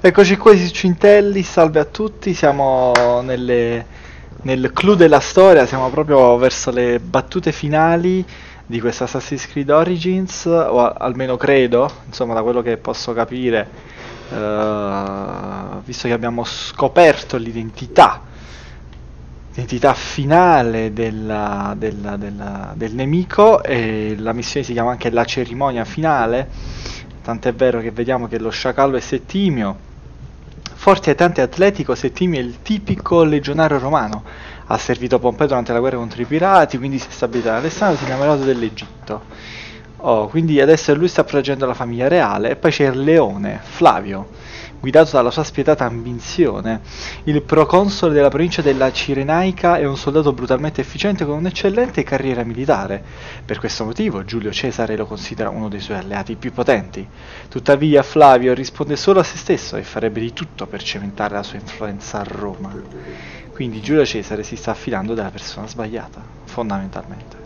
Eccoci qua su Cintelli, salve a tutti, siamo nel clou della storia, siamo proprio verso le battute finali di questo Assassin's Creed Origins, o almeno credo, insomma da quello che posso capire, visto che abbiamo scoperto l'identità finale del nemico, e la missione si chiama anche la cerimonia finale, tant'è vero che vediamo che lo sciacallo è Settimio. Forte e tanto atletico, Settimio è il tipico legionario romano. Ha servito Pompeo durante la guerra contro i pirati, quindi si è stabilito ad Alessandria, si è innamorato dell'Egitto. Oh, quindi adesso lui sta proteggendo la famiglia reale. E poi c'è il leone, Flavio, guidato dalla sua spietata ambizione. Il proconsole della provincia della Cirenaica è un soldato brutalmente efficiente con un'eccellente carriera militare. Per questo motivo Giulio Cesare lo considera uno dei suoi alleati più potenti. Tuttavia Flavio risponde solo a se stesso e farebbe di tutto per cementare la sua influenza a Roma. Quindi Giulio Cesare si sta affidando della persona sbagliata, fondamentalmente.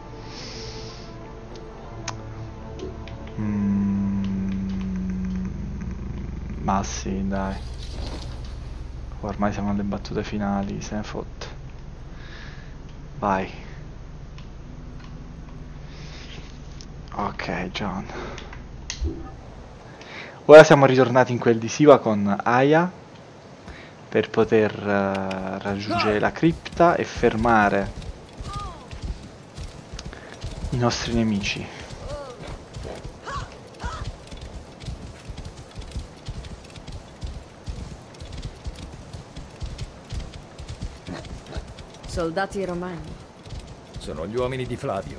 Ma sì, dai. Ormai siamo alle battute finali, se ne fotte. Vai. Ok, John. Ora siamo ritornati in quel di Siwa con Aya per poter raggiungere la cripta e fermare i nostri nemici. Soldati romani. Sono gli uomini di Flavio.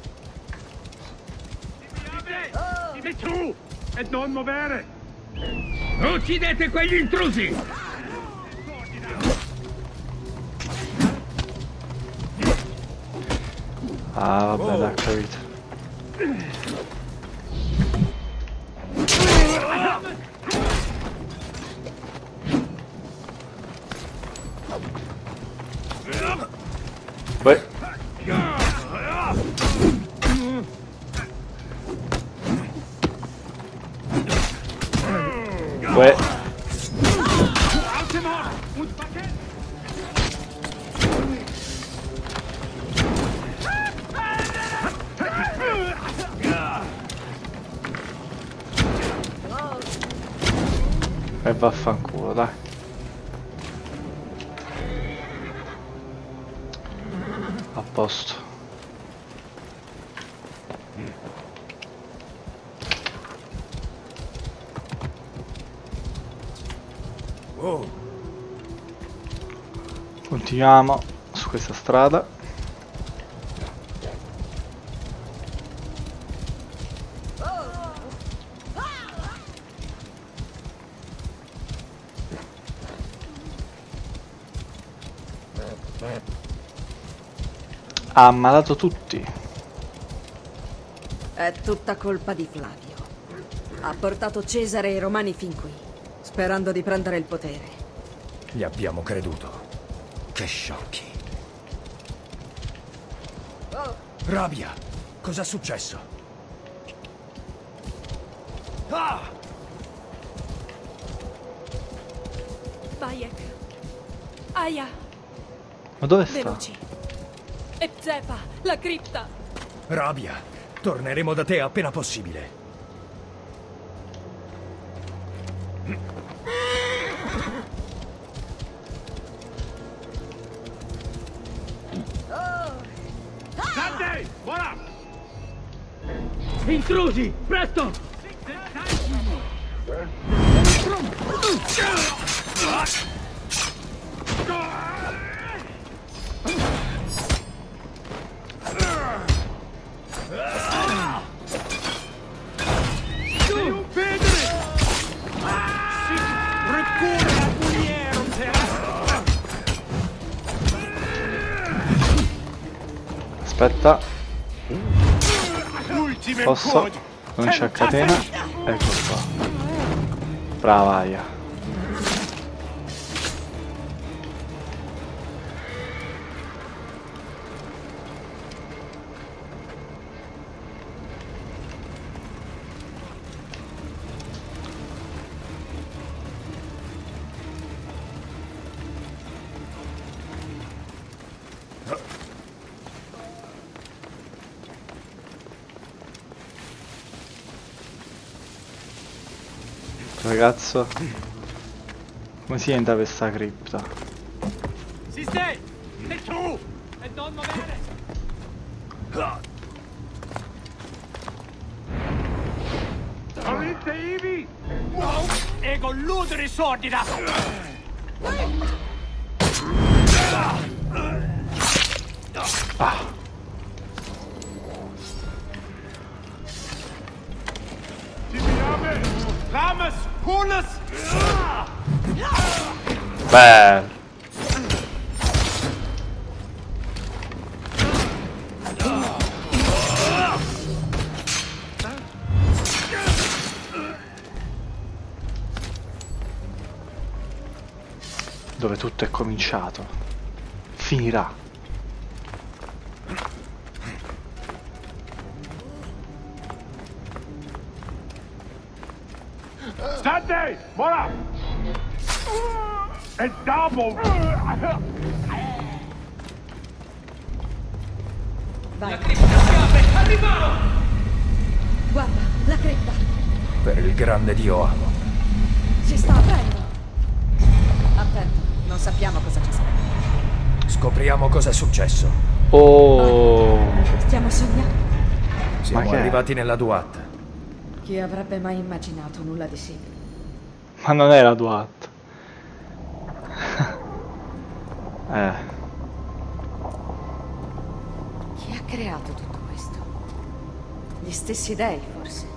Di giù! E non muovere! Uccidete quegli intrusi! Ah, vabbè, dai, capito. Uè. Uè. E vaffanculo, dai. A posto. Oh, Continuiamo su questa strada. Ha ammalato tutti. È tutta colpa di Flavio. Ha portato Cesare e i Romani fin qui, sperando di prendere il potere. gli abbiamo creduto. Che sciocchi. Rabia, cos'è successo? Ah! Bayek. Aya. Ma dove sta? Veloci. E Zepa, la cripta. Rabia, torneremo da te appena possibile. Dante, voilà! Intrusi, presto! Aspetta. Posso? Non c'è catena. Ecco qua. Brava Aya. ragazzo. Come si entra per sta cripta? Si stai! Sei tu! E non muovere! Avete ivi! E con l'udere sordida! Ah. Rames! Hules! Beh. Dove tutto è cominciato. Finirà. State! Voilà! E dopo! Vai, Arrivò! guarda, la cripta. Per il grande dio Amo. Si sta aprendo. Attento, non sappiamo cosa ci sarà. Scopriamo cos'è successo. Oh. Stiamo sognando. Siamo che è? arrivati nella Duat. Chi avrebbe mai immaginato nulla di simile? Ma non era Duat. Chi ha creato tutto questo? Gli stessi dei, forse?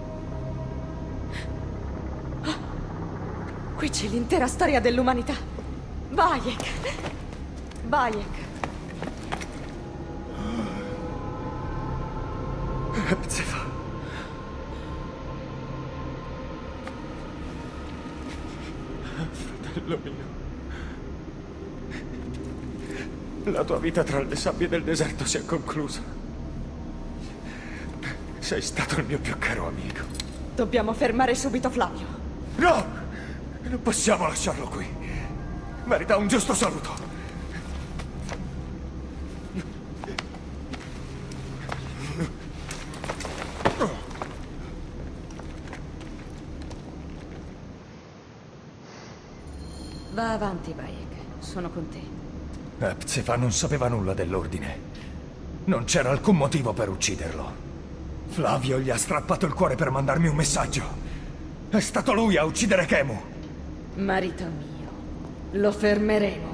Ah, qui c'è l'intera storia dell'umanità. Bayek! Bayek! Zefà. Fratello mio. La tua vita tra le sabbie del deserto si è conclusa. Sei stato il mio più caro amico. Dobbiamo fermare subito Flavio. No! Non possiamo lasciarlo qui. Merita un giusto saluto. Va avanti, Bayek. Sono con te. Epzefa non sapeva nulla dell'ordine. Non c'era alcun motivo per ucciderlo. Flavio gli ha strappato il cuore per mandarmi un messaggio. È stato lui a uccidere Kemu. Marito mio, lo fermeremo.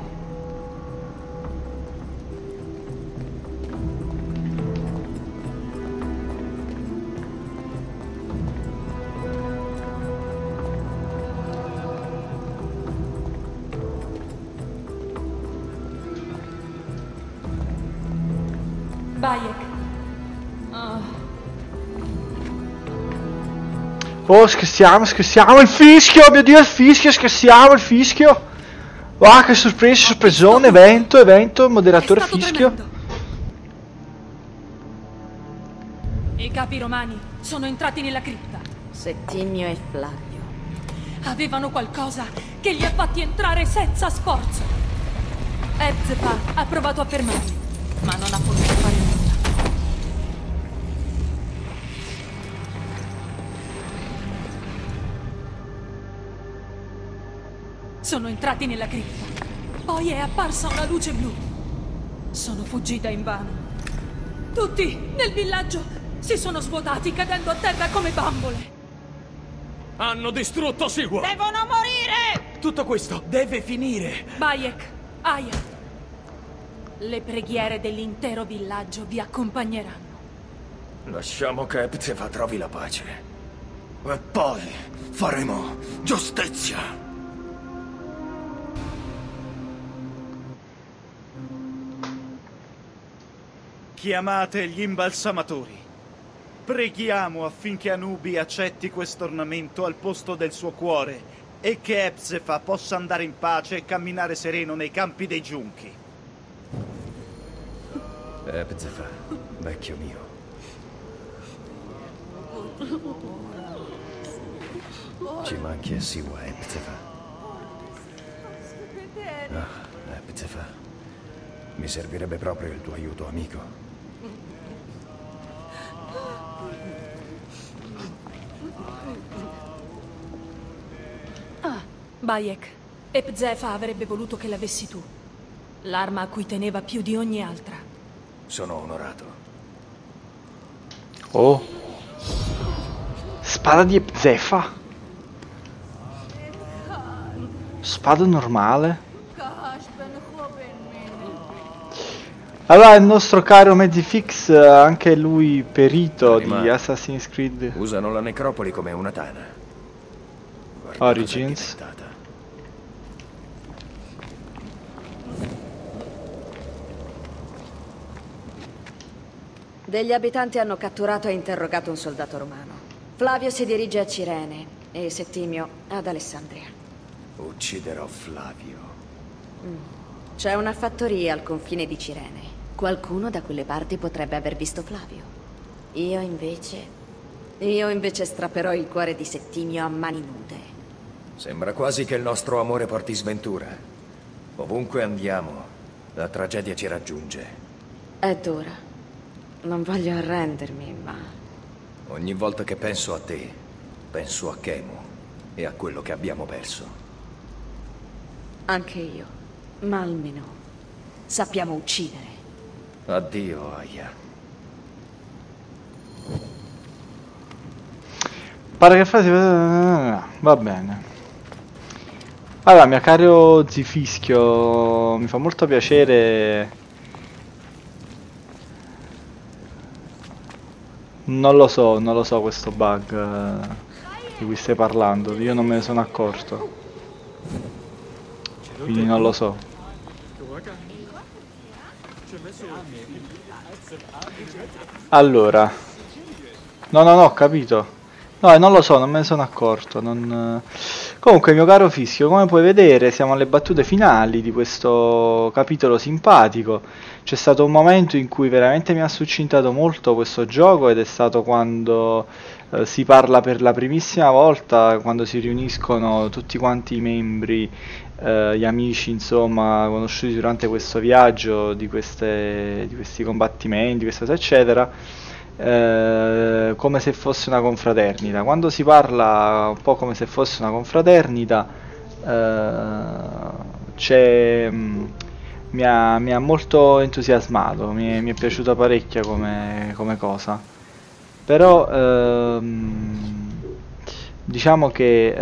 Bayek. Oh, scherziamo, il fischio, mio Dio, il fischio, scherziamo, il fischio. Wow, che sorpresa, sorpresone, evento, moderatore È stato fischio. tremendo. I capi romani sono entrati nella cripta. Settimio e Flavio. Avevano qualcosa che li ha fatti entrare senza sforzo. Epzefa ha provato a fermarli, ma non ha potuto fare nulla. Sono entrati nella cripta. Poi è apparsa una luce blu. Sono fuggita invano. Tutti nel villaggio si sono svuotati cadendo a terra come bambole. Hanno distrutto Siwa! Devono morire! Tutto questo deve finire. Bayek, Aya. Le preghiere dell'intero villaggio vi accompagneranno. Lasciamo che Epzefa trovi la pace. E poi faremo giustizia. Chiamate gli imbalsamatori. Preghiamo affinché Anubi accetti questo ornamento al posto del suo cuore e che Epzefa possa andare in pace e camminare sereno nei campi dei giunchi. Epzefa, vecchio mio. Ci manchi a Siwa, Epzefa. Ah, Epzefa. Mi servirebbe proprio il tuo aiuto, amico. Bayek, Epzefa avrebbe voluto che l'avessi tu. L'arma a cui teneva più di ogni altra. Sono onorato. Oh. Spada di Epzefa. Spada normale. Allora il nostro caro Mezifix, anche lui perito di Assassin's Creed Usano la necropoli come una tana. Guarda Origins. cos'è diventata. Degli abitanti hanno catturato e interrogato un soldato romano. Flavio si dirige a Cirene e Settimio ad Alessandria. Ucciderò Flavio. C'è una fattoria al confine di Cirene. Qualcuno da quelle parti potrebbe aver visto Flavio. Io invece strapperò il cuore di Settimio a mani nude. Sembra quasi che il nostro amore porti sventura. Ovunque andiamo, la tragedia ci raggiunge. È dura. Non voglio arrendermi, ma... Ogni volta che penso a te, penso a Kemu e a quello che abbiamo perso. Anche io. Ma almeno sappiamo uccidere. Addio, Aya. Pare che frasi... Va bene. Allora, mio caro Zifischio, mi fa molto piacere... Non lo so questo bug di cui stai parlando, io non me ne sono accorto. Quindi non lo so. Allora. No, ho capito. No, non lo so, non me ne sono accorto. Comunque, mio caro Fischio, come puoi vedere, siamo alle battute finali di questo capitolo simpatico. C'è stato un momento in cui veramente mi ha succintato molto questo gioco ed è stato quando si parla per la primissima volta, quando si riuniscono tutti quanti i membri, gli amici, insomma, conosciuti durante questo viaggio, di questi combattimenti, queste cose, eccetera. Come se fosse una confraternita. Quando si parla un po' come se fosse una confraternita, mi ha molto entusiasmato, mi è piaciuta parecchio come cosa. Però diciamo che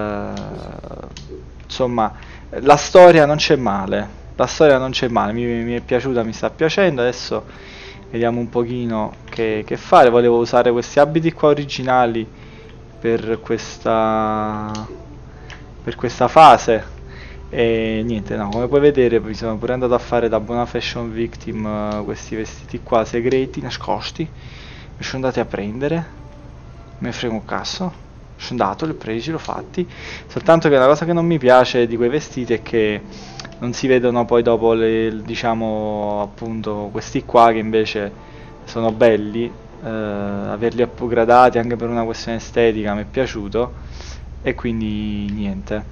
insomma la storia non c'è male, mi è piaciuta, mi sta piacendo. Adesso vediamo un pochino che fare. Volevo usare questi abiti qua originali per questa fase e niente, no, come puoi vedere mi sono pure andato a fare da buona fashion victim questi vestiti qua segreti, nascosti. Mi sono andati a prendere, me frego un cazzo, sono andato, li ho presi, l'ho fatti. Soltanto che una cosa che non mi piace di quei vestiti è che non si vedono poi dopo diciamo appunto questi qua che invece sono belli. Averli upgradati anche per una questione estetica mi è piaciuto e quindi niente.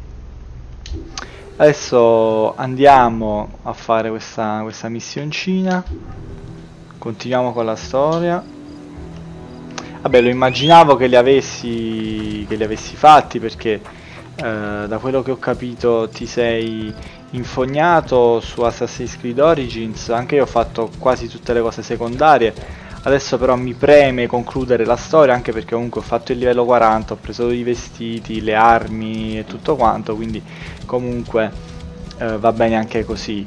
Adesso andiamo a fare questa missioncina, continuiamo con la storia. Vabbè, lo immaginavo che li avessi fatti perché da quello che ho capito ti sei infognato su Assassin's Creed Origins. Anche io ho fatto quasi tutte le cose secondarie. Adesso però mi preme concludere la storia, anche perché comunque ho fatto il livello 40, ho preso i vestiti, le armi e tutto quanto, quindi comunque va bene anche così.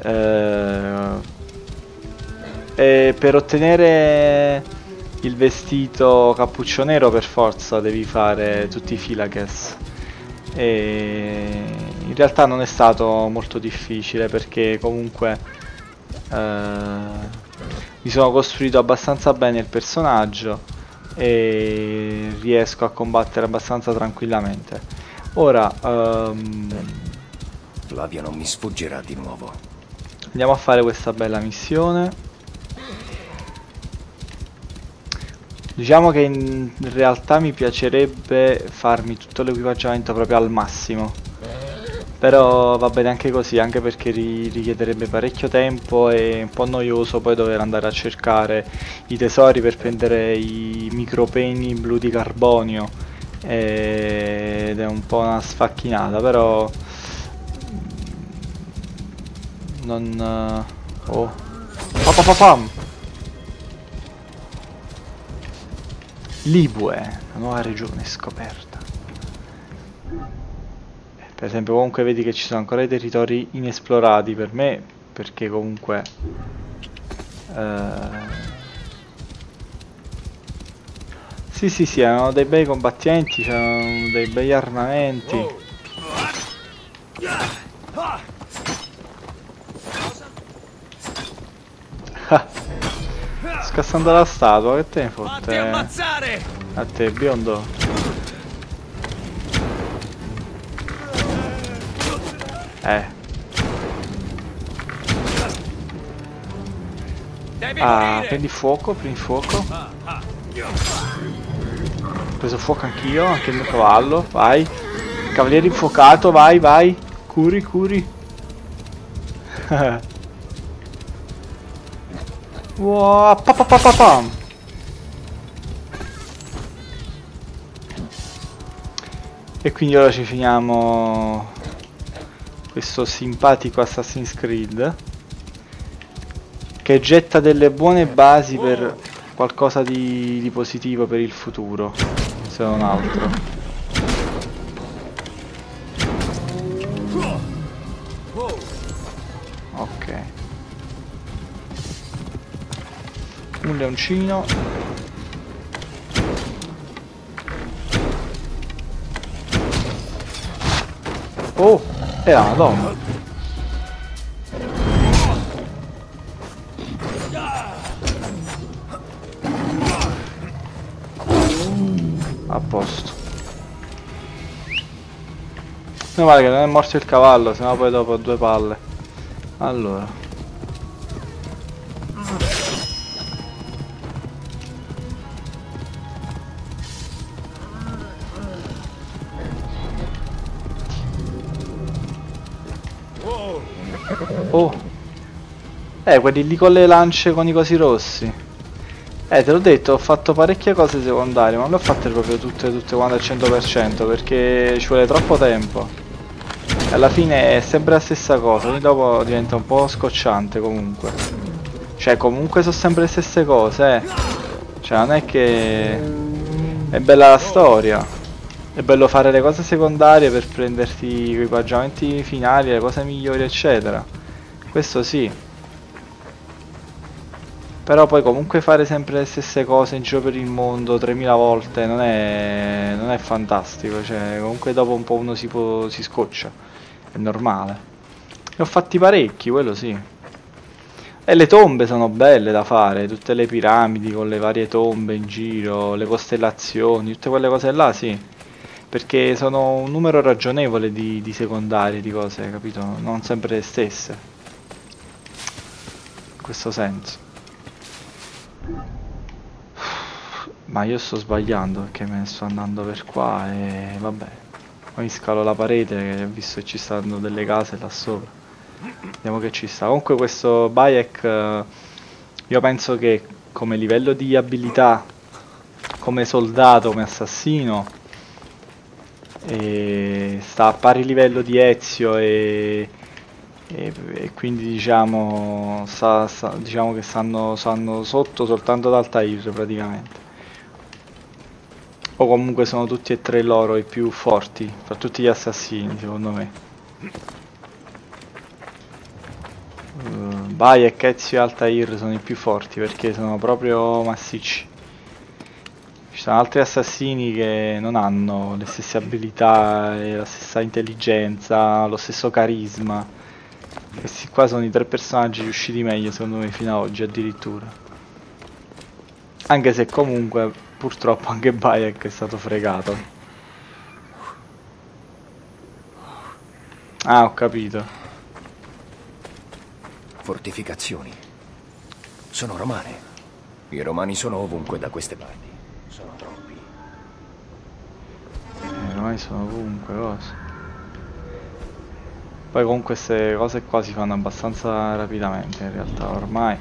E per ottenere il vestito cappuccio nero per forza devi fare tutti i Philages. E in realtà non è stato molto difficile perché comunque mi sono costruito abbastanza bene il personaggio e riesco a combattere abbastanza tranquillamente. Ora Flavio non mi sfuggirà di nuovo. andiamo a fare questa bella missione. Diciamo che in realtà mi piacerebbe farmi tutto l'equipaggiamento proprio al massimo, però va bene anche così, anche perché richiederebbe parecchio tempo e un po' noioso poi dover andare a cercare i tesori per prendere i micropeni blu di carbonio ed è un po' una sfacchinata, però non... oh. Papapapam! Libue, la nuova regione scoperta. Per esempio, comunque vedi che ci sono ancora i territori inesplorati per me, perché comunque sì, hanno dei bei combattenti, c'hanno dei bei armamenti. Scassando la statua, che te ne fotte? A te, biondo. Prendi fuoco, prendi fuoco. Ho preso fuoco anch'io, anche il mio cavallo, vai. Cavaliere infuocato, vai, vai. Curi, curi. Wow, pa. E quindi ora ci finiamo questo simpatico Assassin's Creed, che getta delle buone basi per qualcosa di positivo per il futuro, se non altro. Ok. Un leoncino. Oh, era una donna. A posto. Meno male che non è morto il cavallo, sennò poi dopo due palle. Allora. Oh. Quelli lì con le lance con i cosi rossi. Te l'ho detto, ho fatto parecchie cose secondarie, ma non le ho fatte proprio tutte quante al 100%, perché ci vuole troppo tempo. E alla fine è sempre la stessa cosa, quindi dopo diventa un po' scocciante comunque. Cioè, comunque sono sempre le stesse cose, Cioè, non è che... è bella la storia. È bello fare le cose secondarie per prenderti i equipaggiamenti finali, le cose migliori, eccetera. Questo sì. Però poi comunque fare sempre le stesse cose in giro per il mondo 3000 volte non è fantastico, cioè comunque dopo un po' uno si scoccia, è normale. Ne ho fatti parecchi, quello sì. E le tombe sono belle da fare, tutte le piramidi con le varie tombe in giro, le costellazioni, tutte quelle cose là, sì. Perché sono un numero ragionevole di secondarie, di cose, capito? Non sempre le stesse. In questo senso. Ma io sto sbagliando perché me ne sto andando per qua e vabbè. Poi scalo la parete, che ho visto che ci stanno delle case là sopra. Vediamo che ci sta. Comunque questo Bayek, io penso che come livello di abilità, come soldato, come assassino, sta a pari livello di Ezio e quindi diciamo diciamo che stanno sotto soltanto ad Altair praticamente, o comunque sono tutti e tre loro i più forti fra tutti gli assassini secondo me. Bayek, Ezio e Altair sono i più forti perché sono proprio massicci. Ci sono altri assassini che non hanno le stesse abilità, la stessa intelligenza, lo stesso carisma. Questi qua sono i tre personaggi riusciti meglio secondo me fino ad oggi addirittura. Anche se comunque purtroppo anche Bayek è stato fregato. Ah, ho capito. Fortificazioni. Sono romane. I romani sono ovunque da queste parti. Sono troppi. I romani sono ovunque, cosa. Poi comunque queste cose qua si fanno abbastanza rapidamente in realtà ormai.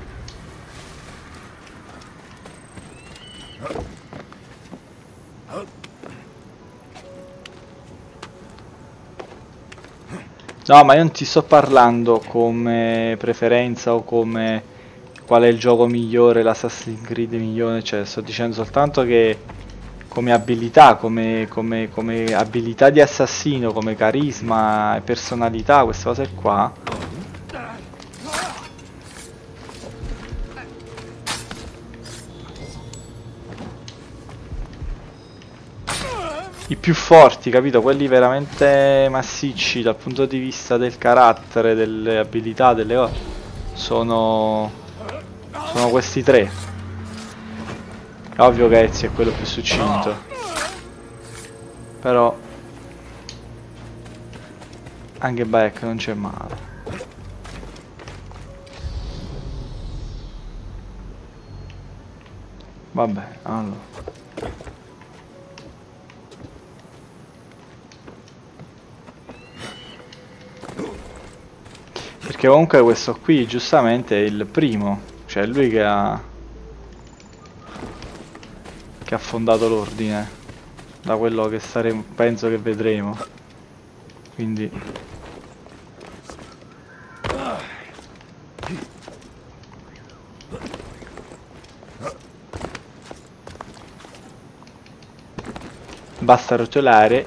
No, ma io non ti sto parlando come preferenza o come qual è il gioco migliore, l'Assassin's Creed migliore, cioè sto dicendo soltanto che come abilità, come abilità di assassino, come carisma e personalità, queste cose qua. I più forti, capito? Quelli veramente massicci dal punto di vista del carattere, delle abilità, delle cose, sono questi tre. È ovvio che Ezio è quello più succinto, però anche Bayek non c'è male. Vabbè, allora. Perché comunque questo qui giustamente è il primo, cioè è lui che ha fondato l'ordine, da quello che penso che vedremo, quindi basta rotolare.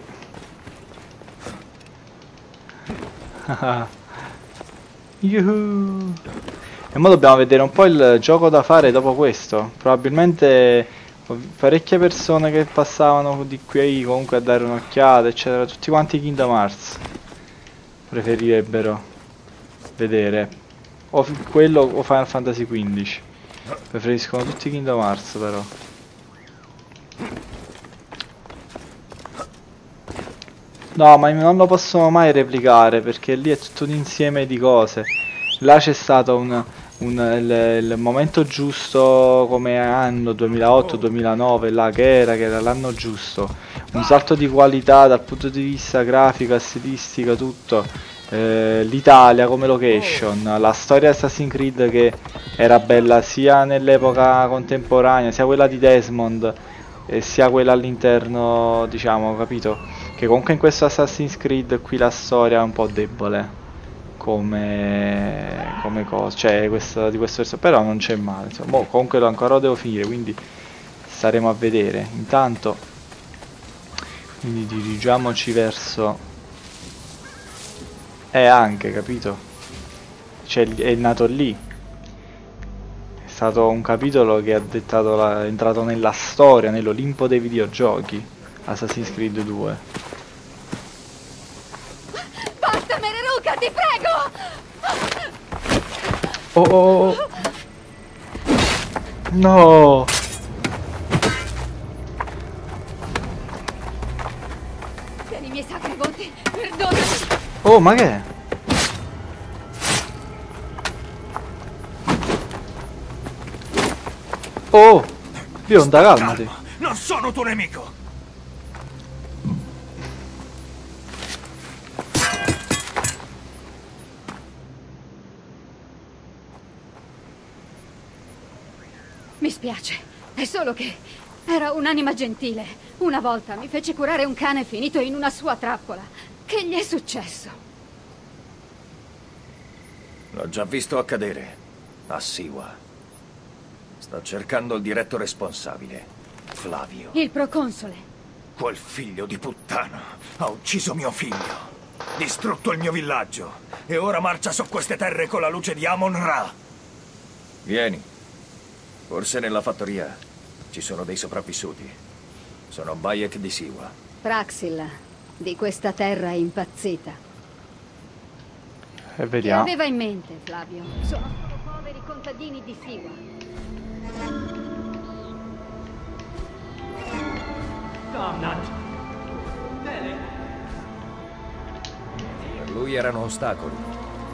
Yuhu. E ora dobbiamo vedere un po' il gioco da fare dopo questo. Probabilmente parecchie persone che passavano di qui comunque a dare un'occhiata, eccetera, tutti quanti Kingdom Hearts preferirebbero vedere o quello o Final Fantasy XV. Preferiscono tutti Kingdom Hearts però. No, ma non lo possono mai replicare perché lì è tutto un insieme di cose. Là c'è stato il momento giusto come anno 2008-2009, là che era l'anno giusto. Un salto di qualità dal punto di vista grafico, stilistica, tutto. L'Italia come location, la storia di Assassin's Creed che era bella sia nell'epoca contemporanea, sia quella di Desmond e sia quella all'interno, diciamo, capito? Che comunque in questo Assassin's Creed qui la storia è un po' debole come cosa, cioè di questo verso, però non c'è male, insomma. Comunque ancora lo devo finire, quindi staremo a vedere. Intanto quindi dirigiamoci verso anche, capito? Cioè è nato lì, è stato un capitolo che ha dettato è entrato nella storia, nell'Olimpo dei videogiochi, Assassin's Creed 2. Basta, Mereruka, ti prego! Oh. No! Per i miei sacri voti, perdonami! Oh, ma che è? Oh! Bionda, calmati! Non sono tuo nemico! Mi spiace, è solo che era un'anima gentile. Una volta mi fece curare un cane finito in una sua trappola. Che gli è successo? L'ho già visto accadere a Siwa. Sta cercando il diretto responsabile, Flavio. Il proconsole. Quel figlio di puttana ha ucciso mio figlio, distrutto il mio villaggio e ora marcia su queste terre con la luce di Amon-Ra. Vieni. Forse nella fattoria ci sono dei sopravvissuti. Sono Bayek di Siwa. Praxilla, di questa terra impazzita. E Che vediamo. aveva in mente, Flavio? Sono solo poveri contadini di Siwa. Damnat! Bene. Per lui erano ostacoli.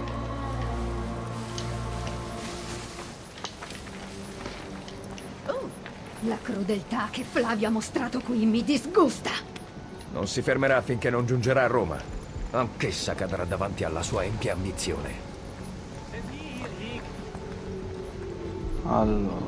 La crudeltà che Flavio ha mostrato qui mi disgusta. Non si fermerà finché non giungerà a Roma. Anch'essa cadrà davanti alla sua empia ambizione. Allora.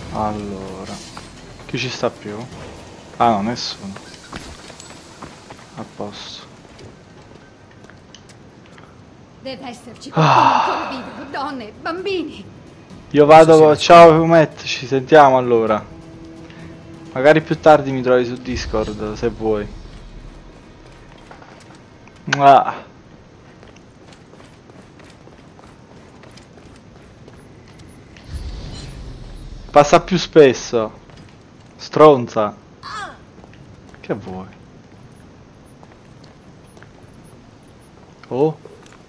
Allora, chi ci sta più? Ah no, nessuno. A posto. Deve esserci qualcuno ancora vivo, donne, bambini. Io vado, ciao Matt, ci sentiamo allora. Magari più tardi mi trovi su Discord se vuoi. Ah. Passa più spesso. Stronza. Che vuoi? Oh.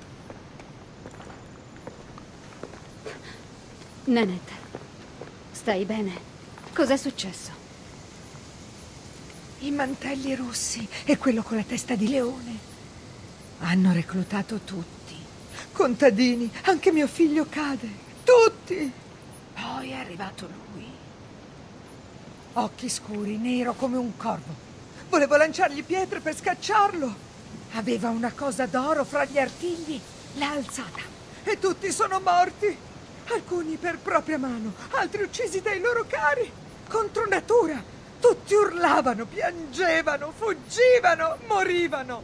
Nenette, stai bene? Cos'è successo? I mantelli rossi e quello con la testa di leone. Hanno reclutato tutti. Contadini, anche mio figlio cade. Tutti! Poi è arrivato lui. Occhi scuri, nero come un corvo. Volevo lanciargli pietre per scacciarlo. Aveva una cosa d'oro fra gli artigli. L'ha alzata. E tutti sono morti. Alcuni per propria mano, altri uccisi dai loro cari. Contro natura. Tutti urlavano, piangevano, fuggivano, morivano.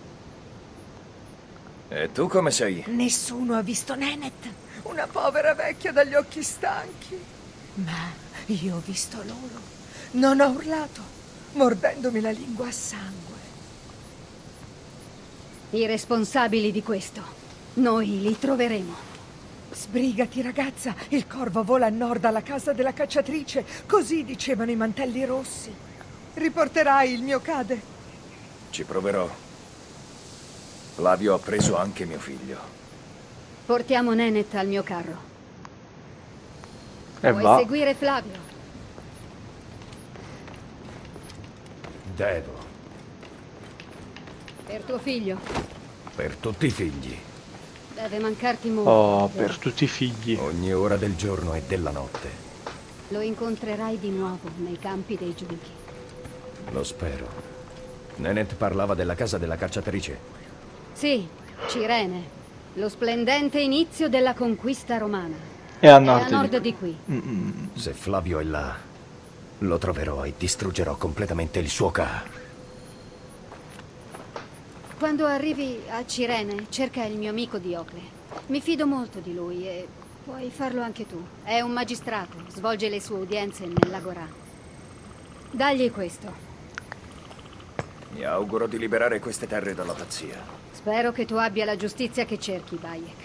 E tu come sei? Nessuno ha visto Nenette, una povera vecchia dagli occhi stanchi. Ma io ho visto loro. Non ho urlato, mordendomi la lingua a sangue. I responsabili di questo, noi li troveremo. Sbrigati, ragazza, il corvo vola a nord alla casa della cacciatrice, così dicevano i mantelli rossi. Riporterai il mio cade? Ci proverò. Flavio ha preso anche mio figlio. Portiamo Nenette al mio carro. E Vuoi va. seguire Flavio? Devo. Per tuo figlio. Per tutti i figli. Deve mancarti molto. Oh, vero? per tutti i figli. Ogni ora del giorno e della notte. Lo incontrerai di nuovo nei campi dei giunchi. Lo spero. Nenette parlava della casa della cacciatrice. Sì, Cirene, lo splendente inizio della conquista romana. E a È nord, a nord di qui. Se Flavio è là, lo troverò e distruggerò completamente il suo ca. Quando arrivi a Cirene, cerca il mio amico Diocle. Mi fido molto di lui e puoi farlo anche tu. È un magistrato, svolge le sue udienze nell'Agorà. Dagli questo. Mi auguro di liberare queste terre dalla pazzia. Spero che tu abbia la giustizia che cerchi, Bayek.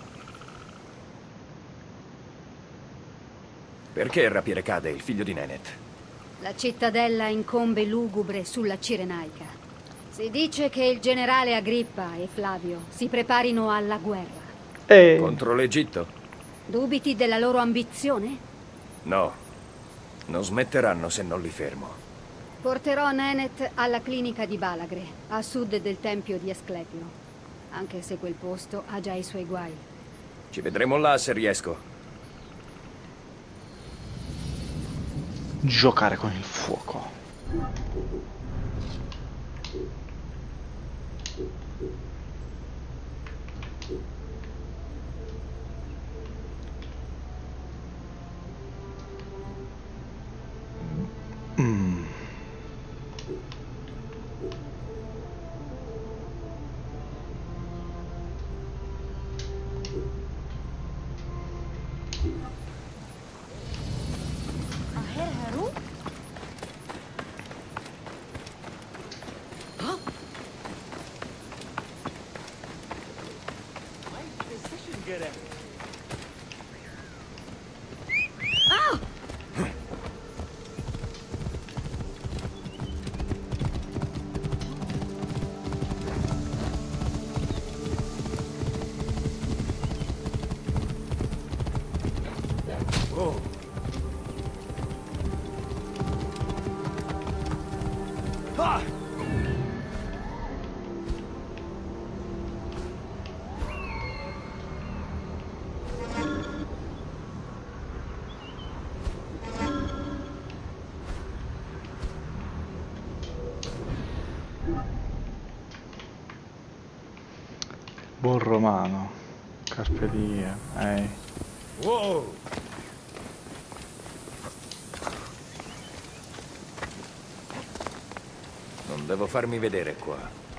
Perché rapire Cade, il figlio di Nenette? La cittadella incombe lugubre sulla Cirenaica. Si dice che il generale Agrippa e Flavio si preparino alla guerra. Contro l'Egitto? Dubiti della loro ambizione? No. Non smetteranno se non li fermo. Porterò Nenette alla clinica di Balagre, a sud del tempio di Asclepio. Anche se quel posto ha già i suoi guai. Ci vedremo là se riesco. Giocare con il fuoco. Buon romano. Carpe diem. Wow! devo farmi vedere qua.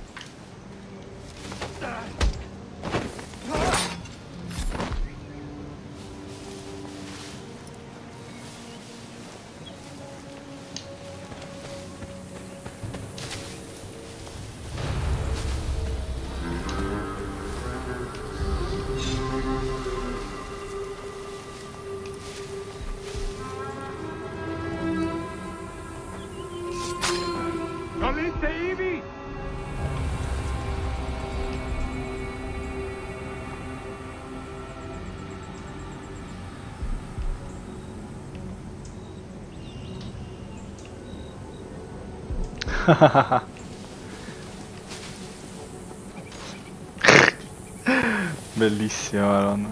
Bellissimo, Madonna.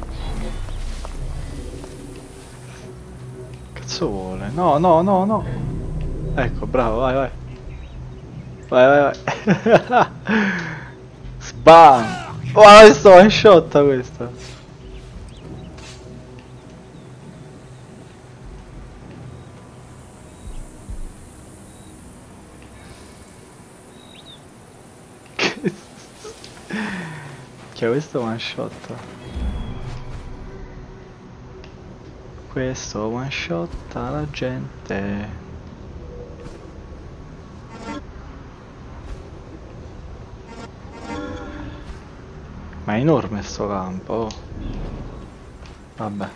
Cazzo vuole? No, no, no, no. Ecco, bravo, vai, vai. Vai, vai, vai. Sbam! Oh, questo one shot questo. Che questo one shot. Questo one shot la gente. Ma è enorme sto campo, oh. Vabbè.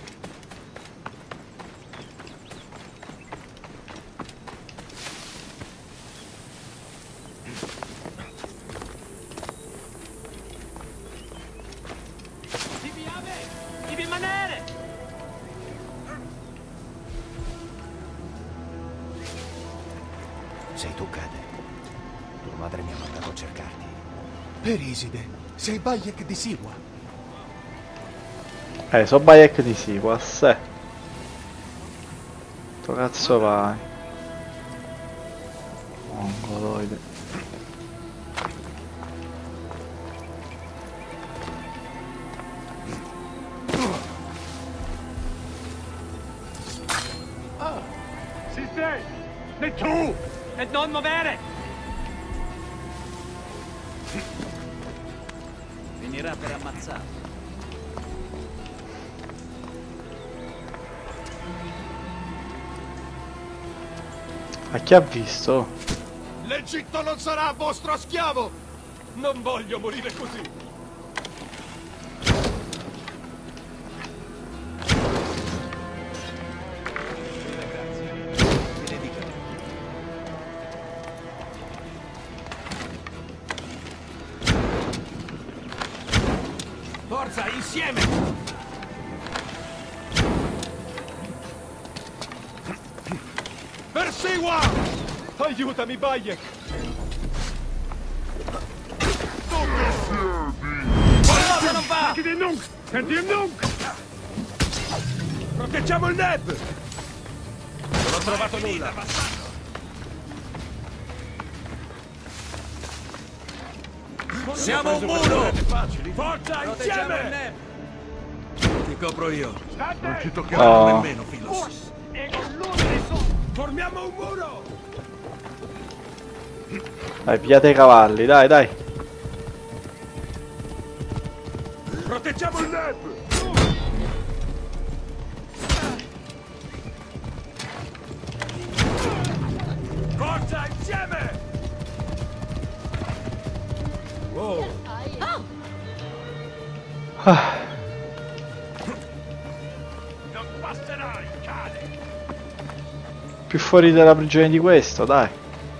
Devi rimanere! Sei tu, Cade. Tua madre mi ha mandato a cercarti. Periside, sei Bayek di Siwa. So Bayek di Siwa, se. Tu cazzo vai. Mongoloide. Siste! E tu! E non muovere! Finirà per ammazzare. A chi ha visto? L'Egitto non sarà vostro schiavo! Non voglio morire così! Forza, insieme! Per Siwa! Aiutami, Bayek! Qualcosa non va! Senti il Nunk! Proteggiamo il Neb! Non ho trovato nulla! Siamo un muro! Forza, insieme! Ti copro io. Non ci toccherà Nemmeno, Filos. E con l'ordine su! Formiamo un muro! Dai, pigliate i cavalli, dai, dai. Proteggiamo il Neb! Forza, insieme! Wow! Non passerai, cane! Più fuori dalla prigione di questo, dai.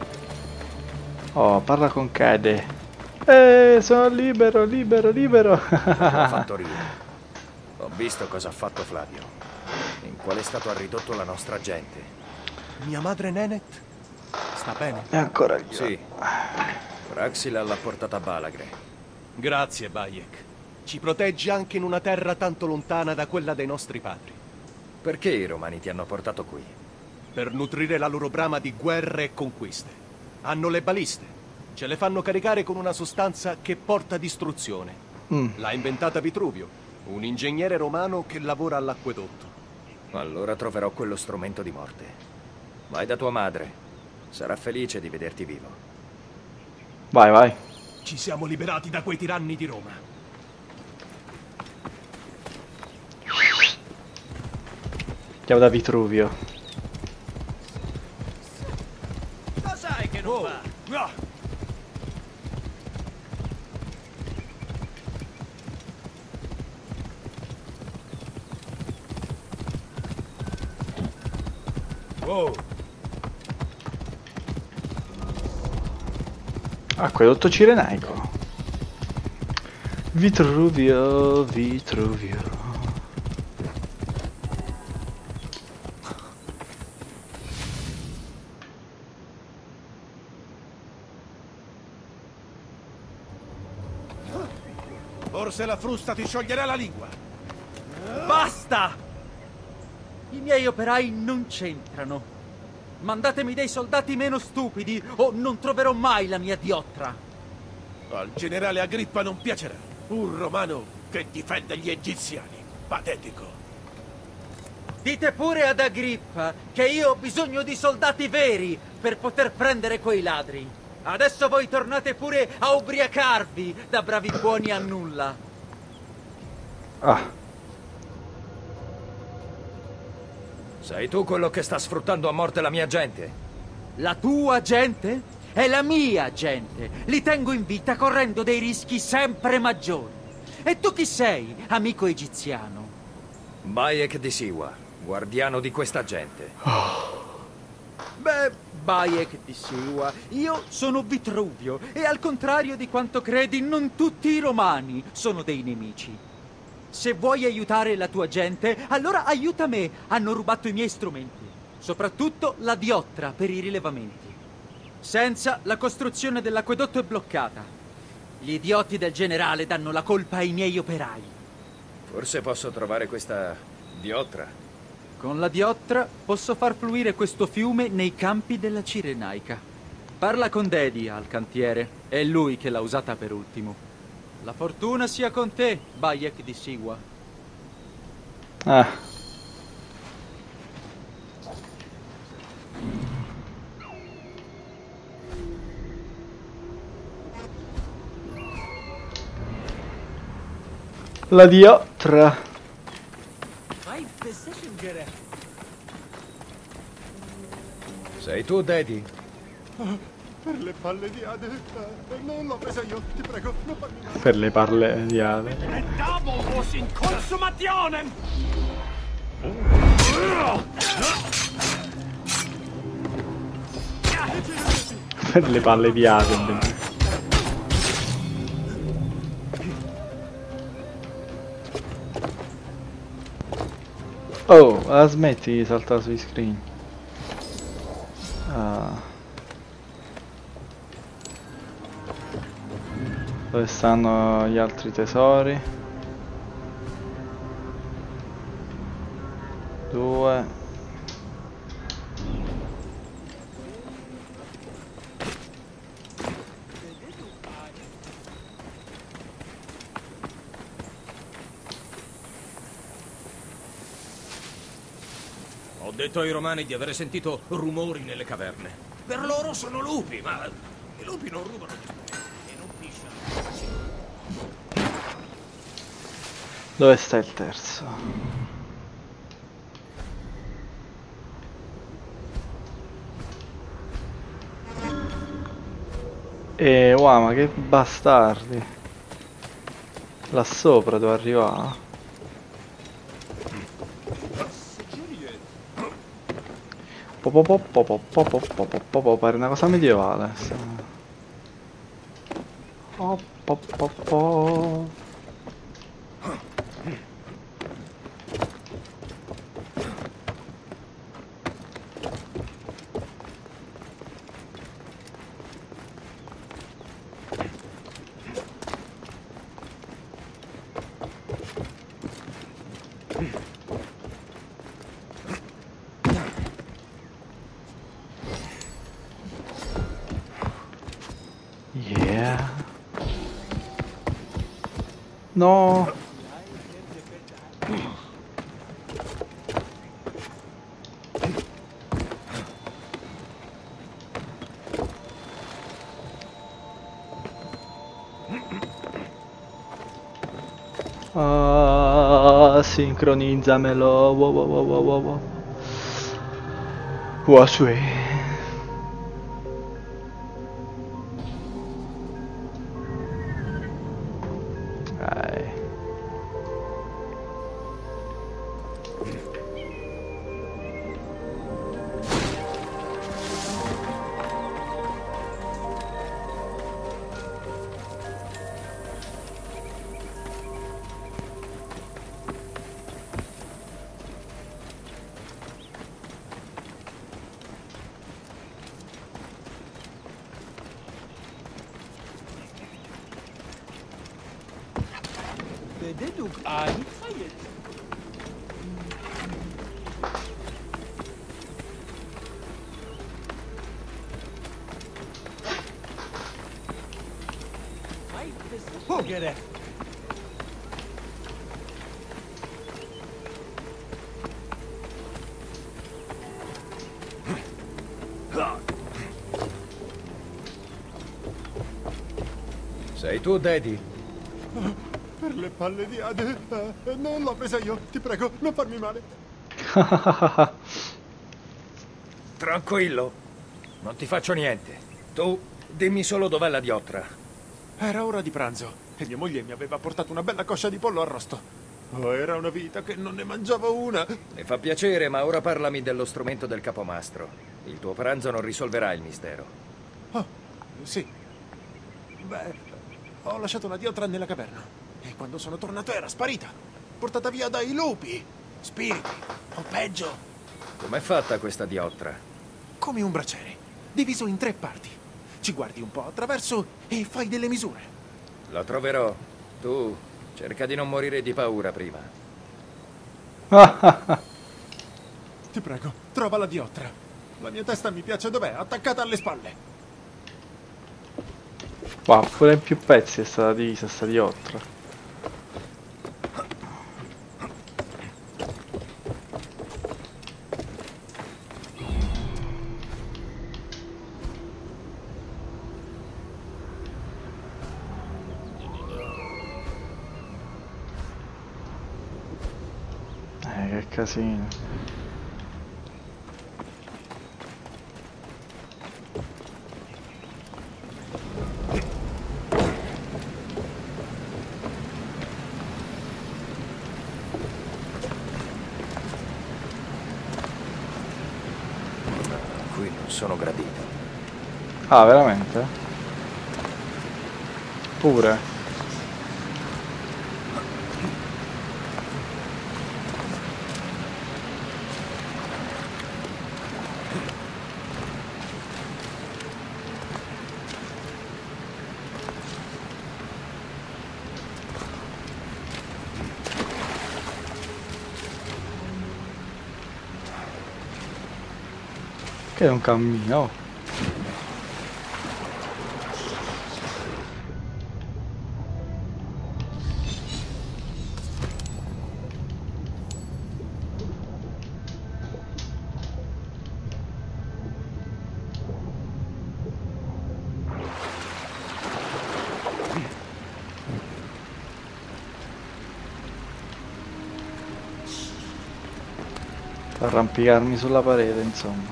Oh, parla con Cade. Sono libero, libero, libero. La fattoria. Ho visto cosa ha fatto Flavio. In quale stato ha ridotto la nostra gente. Mia madre Nenet sta bene? E ancora io. Sì. Praxila l'ha portata a Balagre. Grazie, Bayek. Ci proteggi anche in una terra tanto lontana da quella dei nostri padri. Perché i romani ti hanno portato qui? Per nutrire la loro brama di guerre e conquiste. Hanno le baliste. Ce le fanno caricare con una sostanza che porta distruzione. L'ha inventata Vitruvio, un ingegnere romano che lavora all'acquedotto. Allora troverò quello strumento di morte. Vai da tua madre. Sarà felice di vederti vivo. Vai, vai. Ci siamo liberati da quei tiranni di Roma. Andiamo da Vitruvio. Cos'hai che non va? No! Oh. Acquedotto cirenaico. Vitruvio, Vitruvio. Forse la frusta ti scioglierà la lingua. Basta! I miei operai non c'entrano. Mandatemi dei soldati meno stupidi o non troverò mai la mia Diottra. Al generale Agrippa non piacerà. Un romano che difende gli egiziani. Patetico. Dite pure ad Agrippa che io ho bisogno di soldati veri per poter prendere quei ladri. Adesso voi tornate pure a ubriacarvi da bravi buoni a nulla. Ah. Sei tu quello che sta sfruttando a morte la mia gente? La tua gente? È la mia gente. Li tengo in vita correndo dei rischi sempre maggiori. E tu chi sei, amico egiziano? Bayek di Siwa, guardiano di questa gente. Beh, Bayek di Siwa, io sono Vitruvio e al contrario di quanto credi, non tutti i romani sono dei nemici. Se vuoi aiutare la tua gente, allora aiuta me. Hanno rubato i miei strumenti, soprattutto la Diottra per i rilevamenti. Senza, la costruzione dell'acquedotto è bloccata. Gli idioti del generale danno la colpa ai miei operai. Forse posso trovare questa Diottra. Con la Diottra posso far fluire questo fiume nei campi della Cirenaica. Parla con Dedi al cantiere, è lui che l'ha usata per ultimo. La fortuna sia con te, Bayek di Siwa. Ah. La Diottra. Sei tu, Dedi? Per le palle di Ade. Non l'ho presa io, ti prego. Non farmi male. Per le palle di Ade. Davos in consumationem! Per le palle di Ade. Oh, smetti di saltare sui screen. Ah. Dove stanno gli altri tesori? 2. Ho detto ai romani di avere sentito rumori nelle caverne. Per loro sono lupi, ma i lupi non rubano gli strumenti e non pisciano. Dove sta il terzo? Wow, ma che bastardi. Là sopra devo arrivare. Pare una cosa medievale. Yeah. No. Sincronizzamelo. Wasui. Sei tu, Daddy? Per le palle di Ade. Non l'ho presa io. Ti prego, non farmi male. Tranquillo. Non ti faccio niente. Tu dimmi solo dov'è la diottra. Era ora di pranzo e mia moglie mi aveva portato una bella coscia di pollo arrosto. Oh, era una vita che non ne mangiavo una. Mi fa piacere, ma ora parlami dello strumento del capomastro. Il tuo pranzo non risolverà il mistero. Oh, sì. Beh, ho lasciato la diotra nella caverna e quando sono tornato era sparita, portata via dai lupi, spiriti o peggio. Com'è fatta questa diotra? Come un braciere, diviso in 3 parti. Ci guardi un po' attraverso e fai delle misure. Lo troverò. Tu cerca di non morire di paura prima. Ti prego, trova la diotra. La mia testa mi piace dov'è, attaccata alle spalle. Wow, pure in più pezzi è stata divisa sta diotra. Che casino. Qui non sono gradito. Ah, veramente? Pure. Che è un cammino. Arrampicarmi sulla parete, insomma.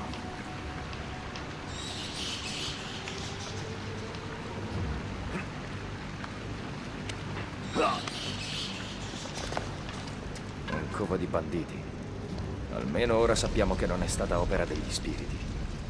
Un covo di banditi. Almeno ora sappiamo che non è stata opera degli spiriti.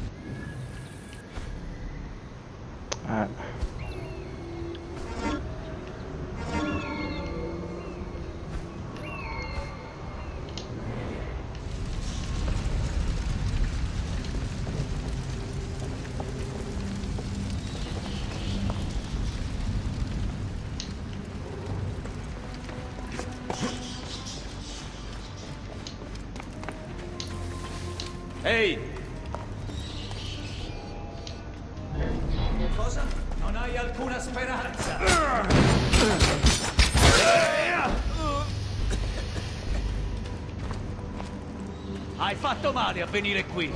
Ehi! Cosa? Non hai alcuna speranza! Hai fatto male a venire qui!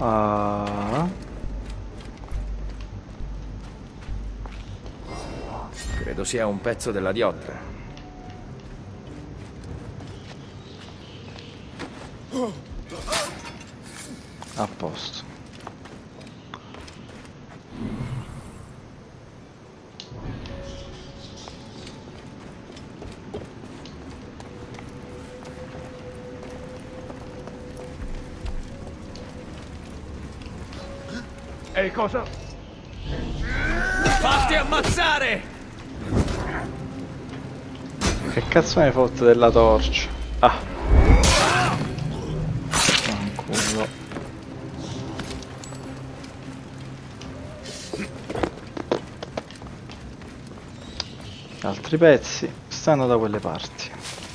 Credo sia un pezzo della diotra. A posto. E cosa? Fatti ammazzare! Che cazzo mi hai fatto della torcia? Ah. Fanculo. Altri pezzi stanno da quelle parti.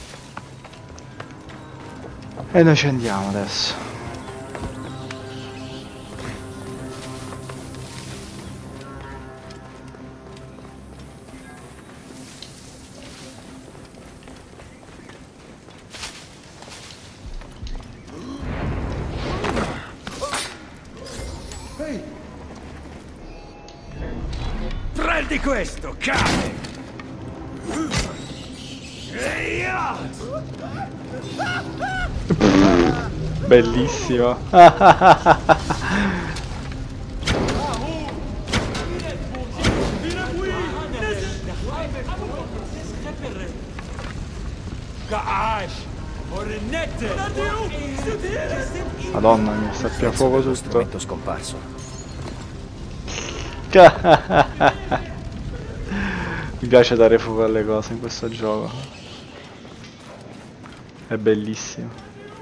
E noi ci andiamo adesso. Prendi questo, cane! Bellissimo. Madonna mia, sta più a fuoco tutto. Strumento scomparso. Mi piace dare fuoco alle cose in questo gioco. È bellissimo.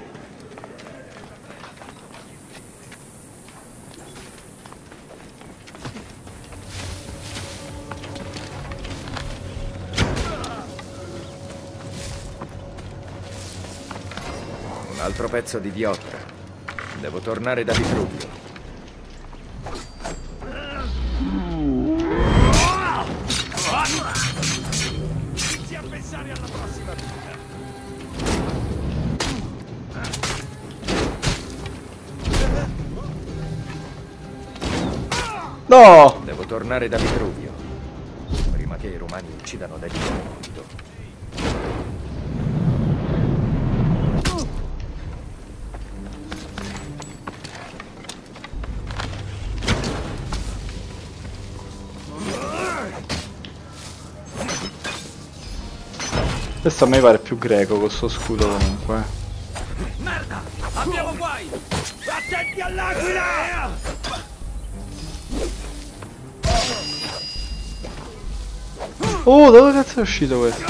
Un altro pezzo di diotra. Devo tornare da Vitruvio. Inizi a pensare alla prossima vita. No! Devo tornare da Vitruvio. Prima che i romani uccidano Delio morto. Questo a me pare più greco con sto scudo comunque. Merda! Abbiamo guai! Attenti all'aquila! Oh, dove cazzo è uscito questo?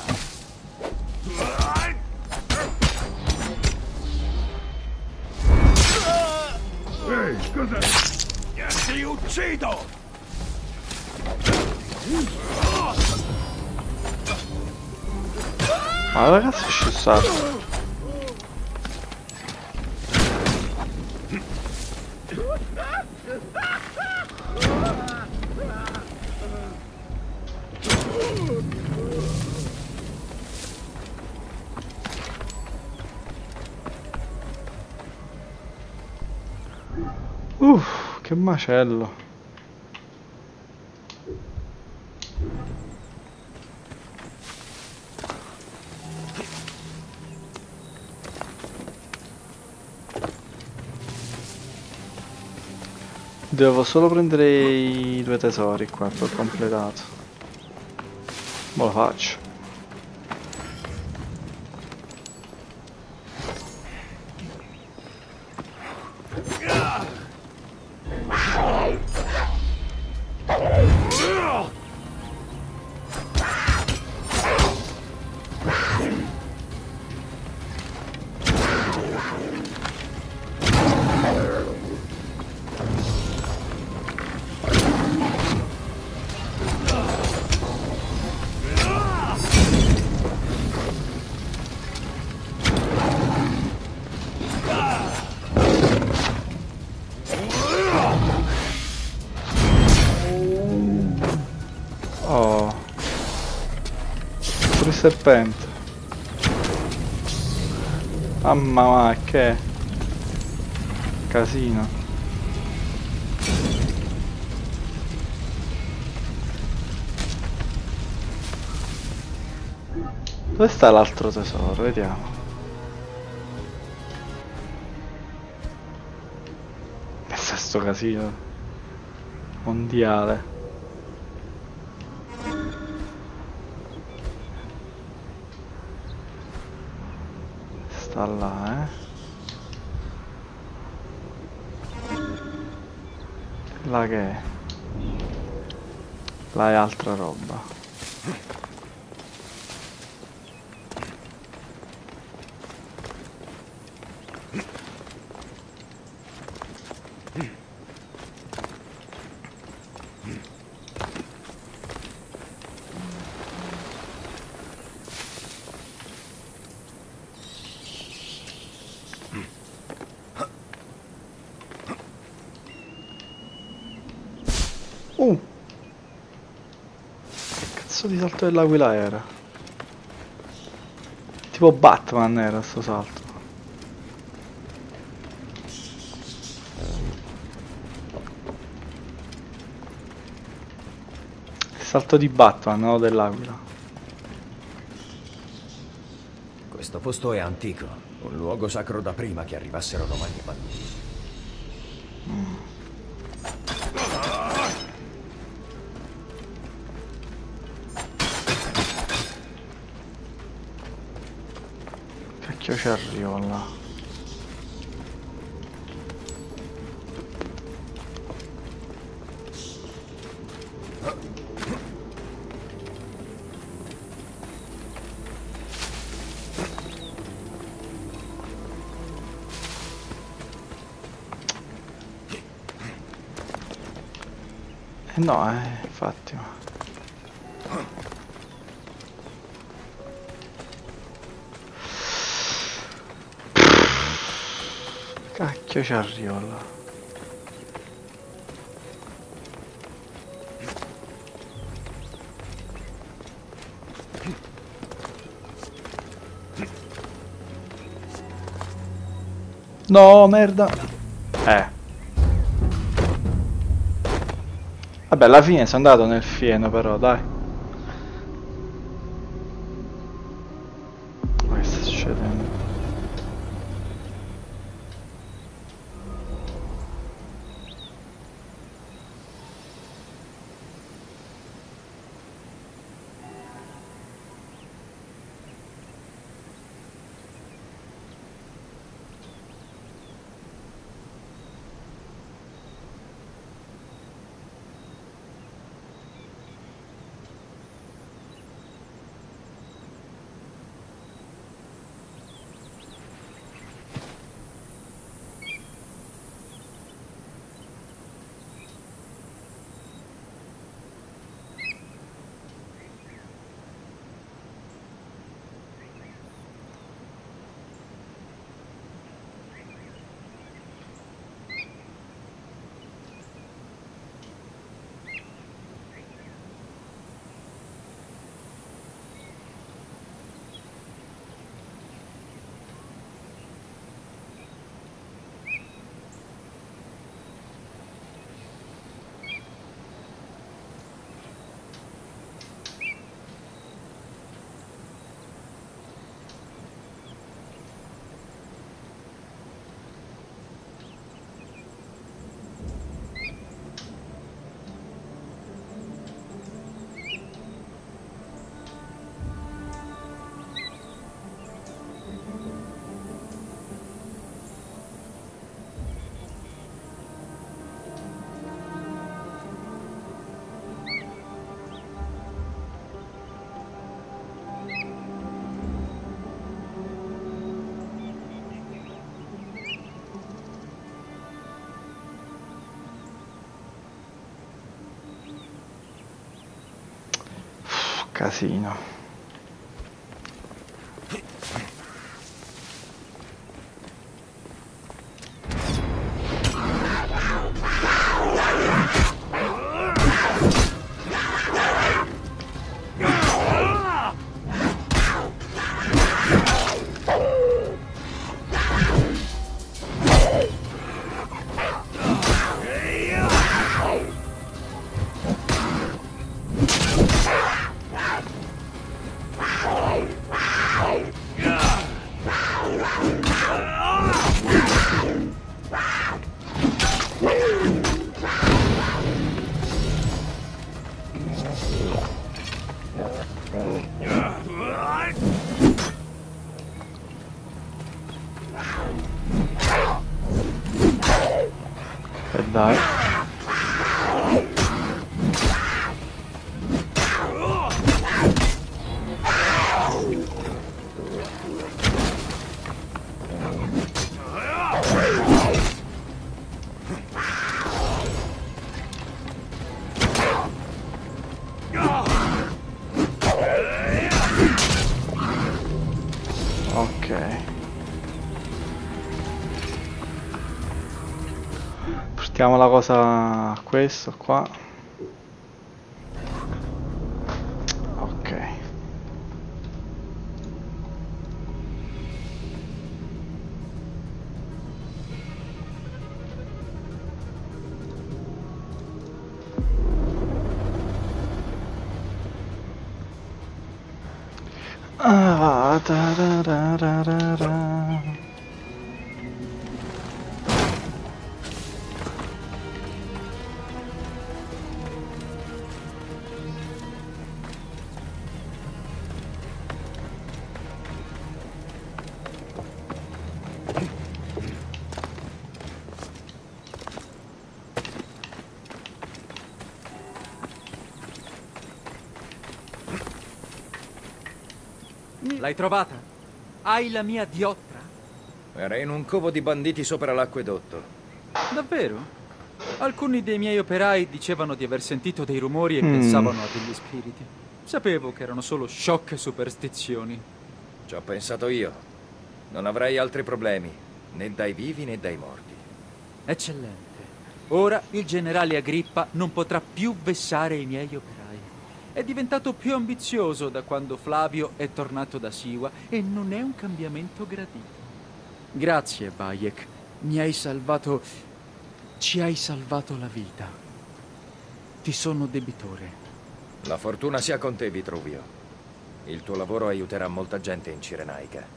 Ehi, cos'è? Ti uccido! Ma dove cazzo è uscito? Che macello. Devo solo prendere i 2 tesori qua, poi ho completato. Ma lo faccio. Oh, pure il serpente. Mamma mia, che casino. Dove sta l'altro tesoro? Vediamo. Che sta sto casino mondiale. Sta là, là che è? Là è altra roba. Che cazzo di salto dell'aquila era? Tipo Batman era sto salto. Il salto di Batman, no? Dell'aquila. Questo posto è antico, un luogo sacro da prima che arrivassero romani e banditi. Cacchio ci arrivo là. No, infatti. Cacchio ci arrivo là. No, merda. Vabbè, alla fine sono andato nel fieno, però, dai. Ma che sta succedendo? Casino. dai. Portiamo la cosa a questo qua. Ok. Ah, tararararara. L'hai trovata? Hai la mia diottra? Era in un covo di banditi sopra l'acquedotto. Davvero? Alcuni dei miei operai dicevano di aver sentito dei rumori e pensavano a degli spiriti. Sapevo che erano solo sciocche superstizioni. Ci ho pensato io. Non avrei altri problemi, né dai vivi né dai morti. Eccellente. Ora il generale Agrippa non potrà più vessare i miei operai. È diventato più ambizioso da quando Flavio è tornato da Siwa e non è un cambiamento gradito. Grazie, Bayek. Mi hai salvato... Ci hai salvato la vita. Ti sono debitore. La fortuna sia con te, Vitruvio. Il tuo lavoro aiuterà molta gente in Cirenaica.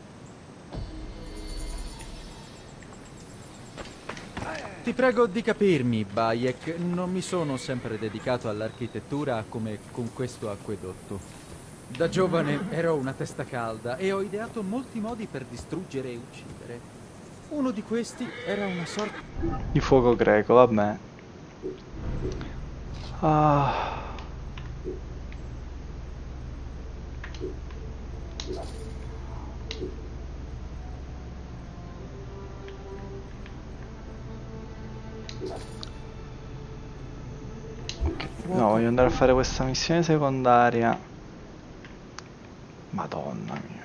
Ti prego di capirmi, Bayek. Non mi sono sempre dedicato all'architettura come con questo acquedotto. Da giovane ero una testa calda e ho ideato molti modi per distruggere e uccidere. Uno di questi era una sorta di fuoco greco, vabbè. Ah. No, voglio andare a fare questa missione secondaria. Madonna mia.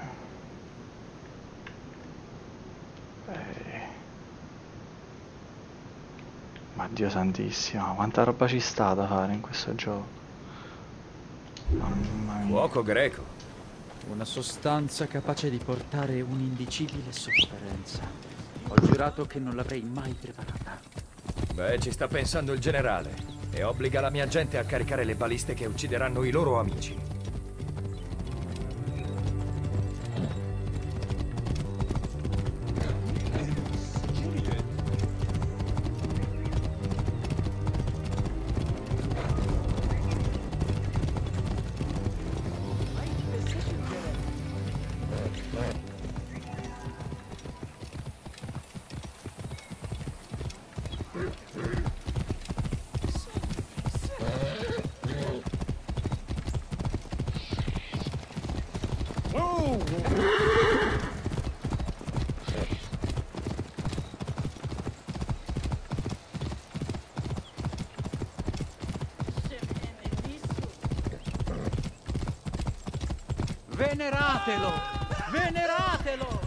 Ma Dio santissimo, quanta roba ci sta da fare in questo gioco. Mamma mia. Fuoco greco. Una sostanza capace di portare un'indicibile sofferenza. Ho giurato che non l'avrei mai preparata. Beh, ci sta pensando il generale e obbliga la mia gente a caricare le baliste che uccideranno i loro amici. Veneratelo! Veneratelo!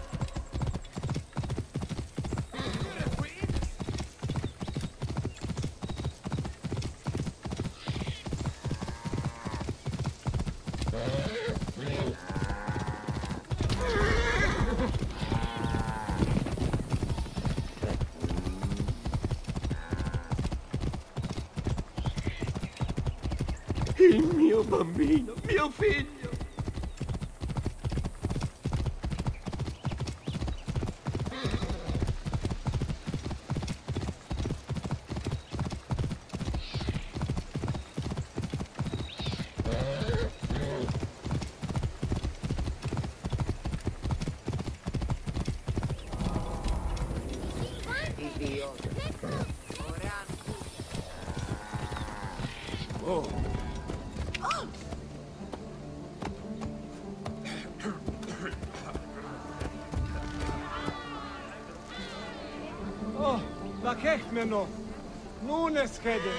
Il mio bambino, mio figlio! Oh, לקח ממנו. נו נסקדם.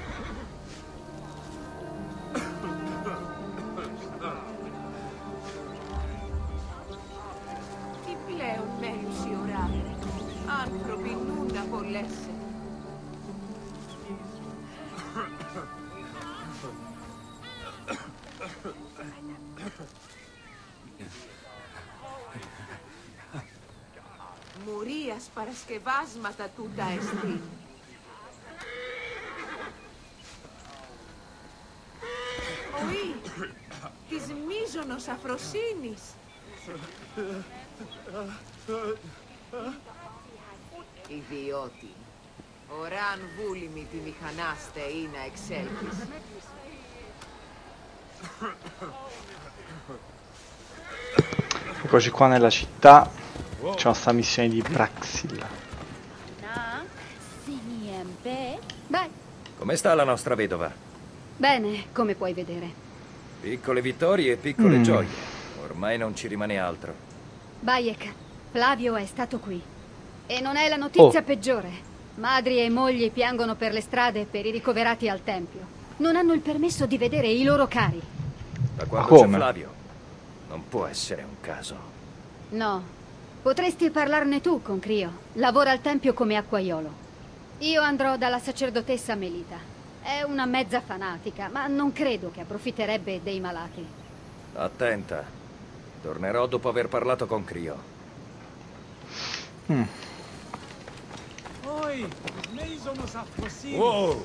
Τι πλέον μέρους η ώρα. Άνθρωποι νουν να πολλέσαι. Μουρίας παρασκευάσματα τούτα εστί. Οή, της μίζωνος αφροσύνης. Ιδιώτη, οράν βούλημη τη μηχανάστε ή να εξέλθεις. Eccoci qua nella città, c'è sta missione di Praxilla. Beh, Come sta la nostra vedova? bene, come puoi vedere. Piccole vittorie e piccole gioie. Ormai non ci rimane altro. Bayek, Flavio è stato qui. E non è la notizia peggiore. Madri e mogli piangono per le strade per i ricoverati al tempio. Non hanno il permesso di vedere i loro cari. Da quando c'è Flavio, non può essere un caso. No, potresti parlarne tu con Crio. Lavora al tempio come acquaiolo. Io andrò dalla sacerdotessa Melita. È una mezza fanatica, ma non credo che approfitterebbe dei malati. Attenta. Tornerò dopo aver parlato con Crio. Oi, meizonos afrosini. Wow!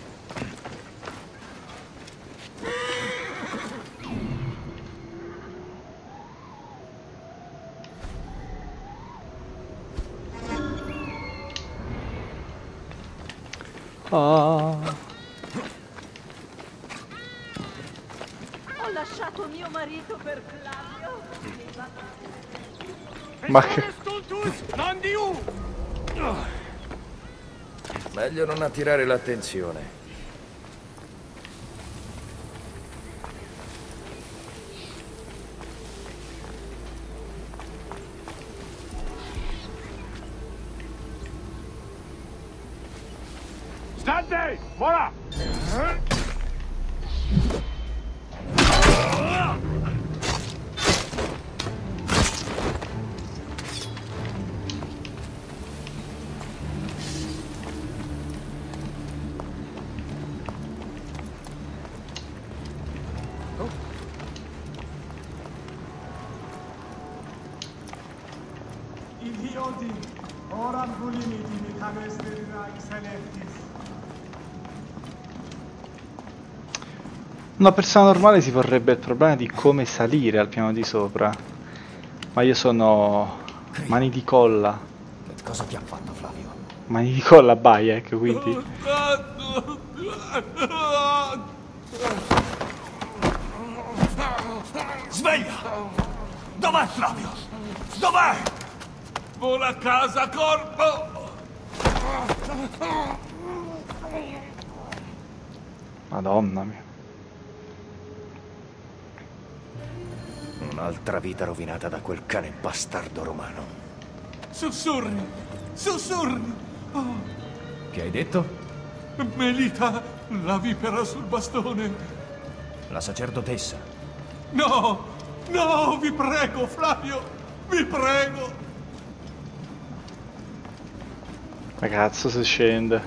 Ho lasciato mio marito per Flavio. Ma che... Meglio non attirare l'attenzione. State! Ora! Idioti! Ora bulimiti mi canesterina excellentis. Una persona normale si porrebbe il problema di come salire al piano di sopra. Ma io sono... mani di colla. Che cosa ti ha fatto, Flavio? Mani di colla Bayek, quindi... Sveglia! Dov'è Flavio? Dov'è? Vola a casa, corpo! Madonna mia. Un'altra vita rovinata da quel cane bastardo romano. Sussurri! Sussurri! Oh. Che hai detto? Melita, la vipera sul bastone. La sacerdotessa. No! No, vi prego, Flavio! Vi prego! Ma cazzo si scende.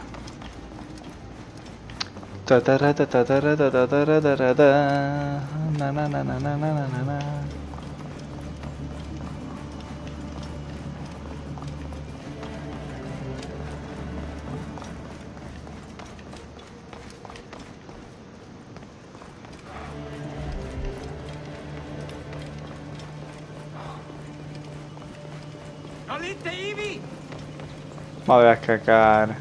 Salite, Ivi! Ma vai a cacare.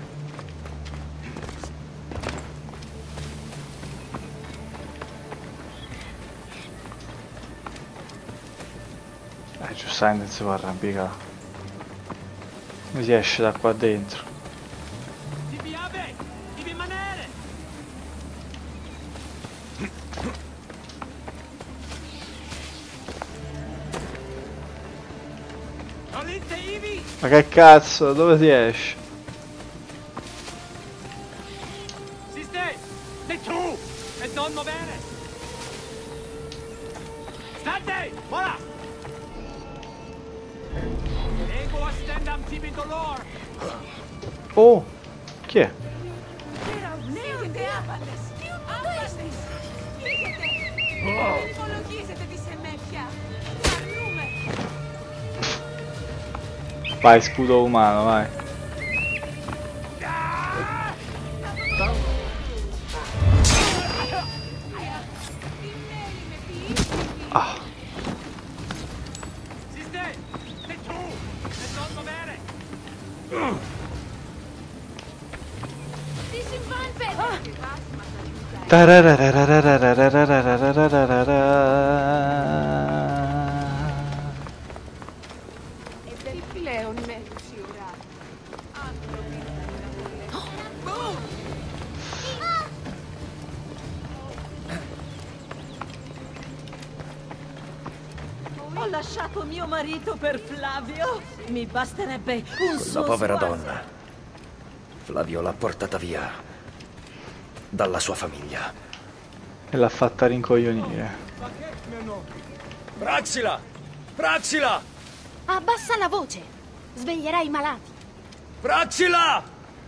Giustamente si può arrampicare. Come si esce da qua dentro? Devi rimanere! Ma che cazzo, dove si esce? Sei tu! E non muovere! State! Voilà! Ego a stand am team in dolor! Oh! Chi è? Vai, scudo umano, vai. Ah. Ho lasciato mio marito per Flavio. Mi basterebbe un suo La povera sguardo. donna. Flavio l'ha portata via dalla sua famiglia. E l'ha fatta rincoglionire. Praxila! Praxila! Abbassa la voce. Sveglierai i malati. Praxila!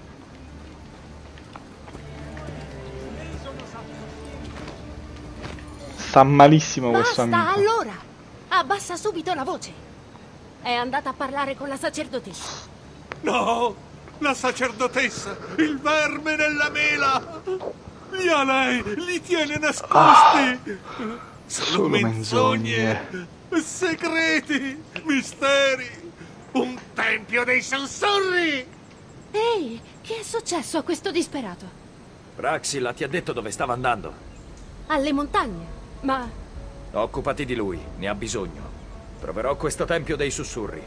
Sta malissimo questo Basta, amico. allora. Abbassa subito la voce. È andata a parlare con la sacerdotessa. No! La sacerdotessa! Il verme nella mela! Li ha lei! Li tiene nascosti! Sono menzogne! Segreti! Misteri! Un tempio dei sussurri! Ehi, che è successo a questo disperato? Praxila ti ha detto dove stava andando. Alle montagne? Ma... Occupati di lui, ne ha bisogno. Troverò questo tempio dei sussurri.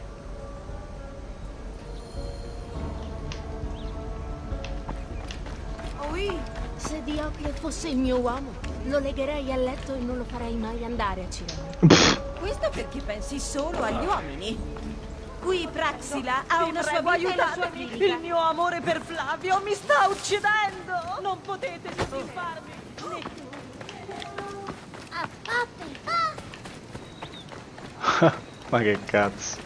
Se Diocle fosse il mio uomo, lo legherei al letto e non lo farei mai andare a Cirene. Questo perché pensi solo agli uomini. Qui Praxila ha Vi una prego, sua vita e la aiutatemi. sua clinica. Il mio amore per Flavio mi sta uccidendo. Non potete soddisfarmi. Né tu. Ma che cazzo.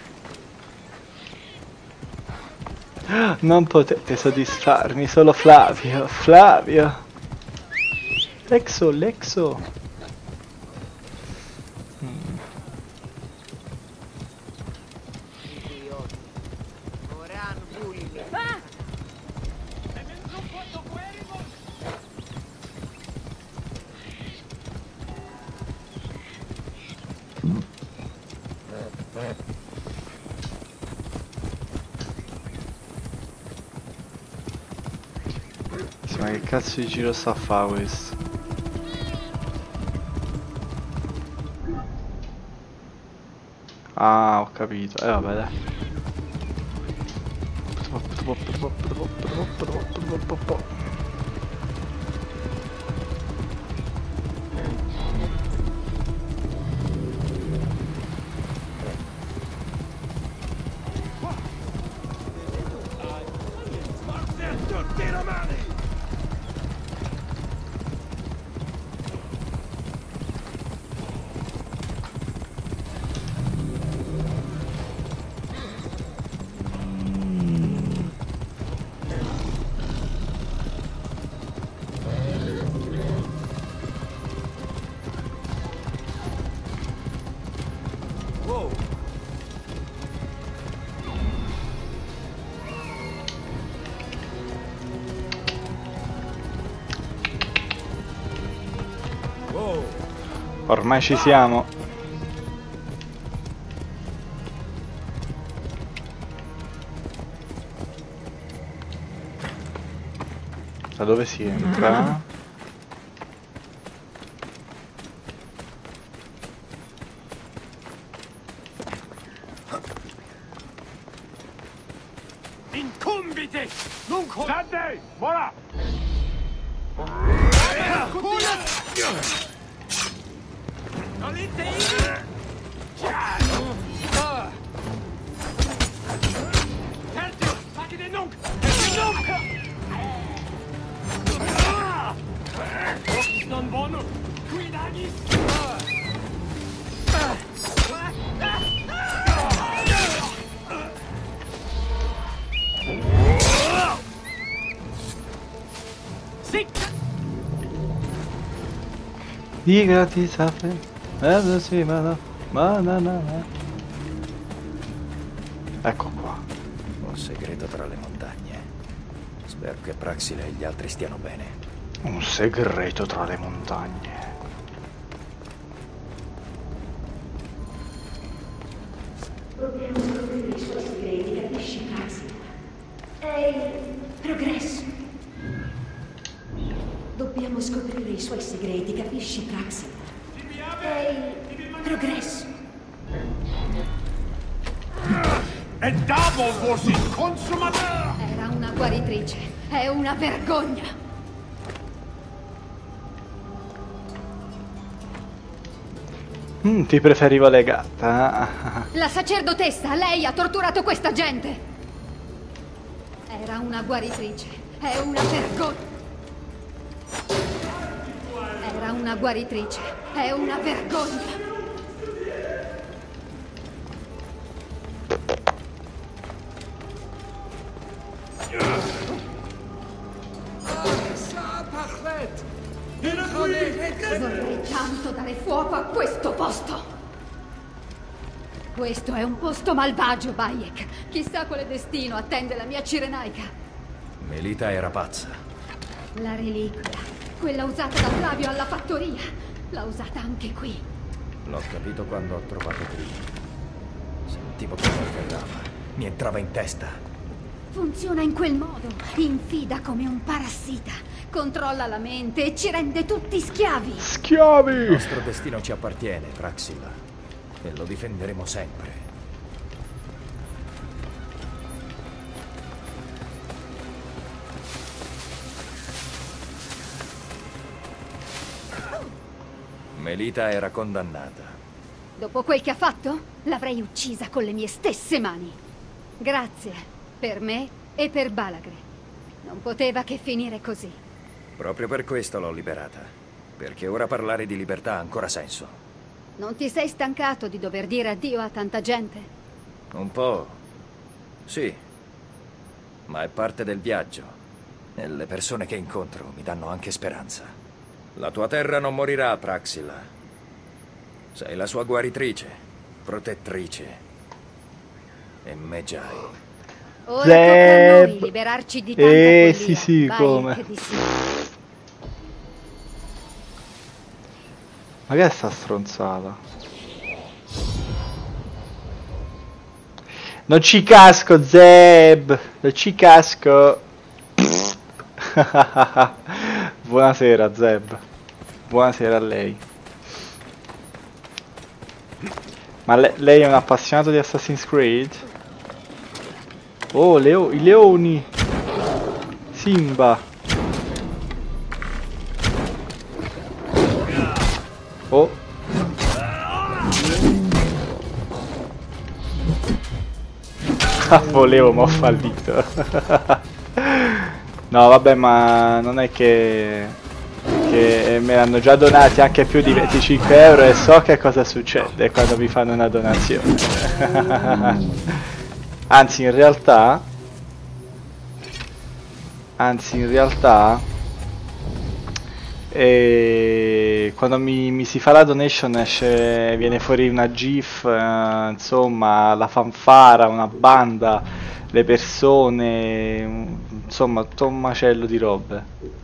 Non potete soddisfarmi, solo Flavio. Flavio. Lexo, Lexo. Sì, ma che cazzo di giro sta a fare questo? Ah, ho capito. Vabbè, dai. Ormai ci siamo. Da dove si entra? Incumbite! Non State! Voilà! di gratis sape, sì, ma no. Ecco qua. Un segreto tra le montagne. Spero che Praxila e gli altri stiano bene. Un segreto tra le montagne. Dobbiamo scoprire i suoi segreti, capisci, Praxila? È il progresso. Dobbiamo scoprire i suoi segreti, capisci, Praxila? È il progresso. E Double forse consumatore! Era una guaritrice. È una vergogna. Ti preferivo legata. La sacerdotessa, lei ha torturato questa gente. Era una guaritrice. È una vergogna. Era una guaritrice. È una vergogna. Vorrei tanto dare fuoco a questo posto. Questo è un posto malvagio, Bayek. Chissà quale destino attende la mia cirenaica. Melita era pazza. La reliquia, quella usata da Flavio alla fattoria, l'ha usata anche qui. L'ho capito quando ho trovato prima. Sentivo che mi afferrava. Mi entrava in testa. Funziona in quel modo, infida come un parassita. Controlla la mente e ci rende tutti schiavi. Schiavi! Il nostro destino ci appartiene, Praxila. E lo difenderemo sempre. Melita era condannata. Dopo quel che ha fatto, l'avrei uccisa con le mie stesse mani. Grazie, per me e per Balagre. Non poteva che finire così. Proprio per questo l'ho liberata. Perché ora parlare di libertà ha ancora senso. Non ti sei stancato di dover dire addio a tanta gente? Un po'. Sì. Ma è parte del viaggio. E le persone che incontro mi danno anche speranza. La tua terra non morirà, Praxila. Sei la sua guaritrice, protettrice e Medjay. Ora tocca a noi liberarci di tanta follia. Sì, Vai, come? che di sì. Ma che è sta stronzata? Non ci casco, Zeb! Non ci casco! Buonasera, Zeb. Buonasera a lei. Ma lei è un appassionato di Assassin's Creed? Oh, i leoni! Simba! Oh! Volevo, ma ho fallito. No, vabbè, ma non è che me l'hanno già donati anche più di 25 euro e so che cosa succede quando mi fanno una donazione. Anzi, in realtà quando mi si fa la donation viene fuori una gif, insomma, la fanfara, una banda, le persone, insomma, tutto un macello di robe.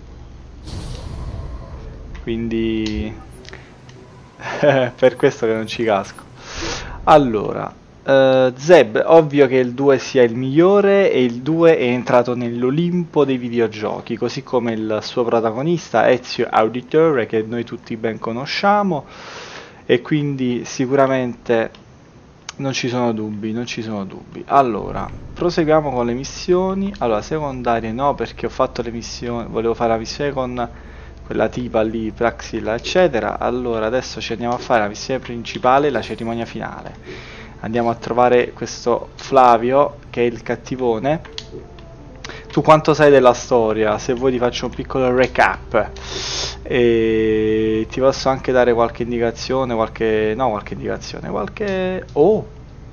Quindi per questo che non ci casco. Allora, Zeb, ovvio che il 2 sia il migliore e il 2 è entrato nell'Olimpo dei videogiochi, così come il suo protagonista Ezio Auditore, che noi tutti ben conosciamo, e quindi sicuramente non ci sono dubbi. Allora, proseguiamo con le missioni. Allora, secondarie no, perché ho fatto le missioni, volevo fare la missione con quella tipa lì, Praxila, eccetera. Allora, adesso ci andiamo a fare la missione principale, la cerimonia finale. Andiamo a trovare questo Flavio, che è il cattivone. Tu quanto sai della storia? Se vuoi ti faccio un piccolo recap. E ti posso anche dare qualche indicazione, Oh!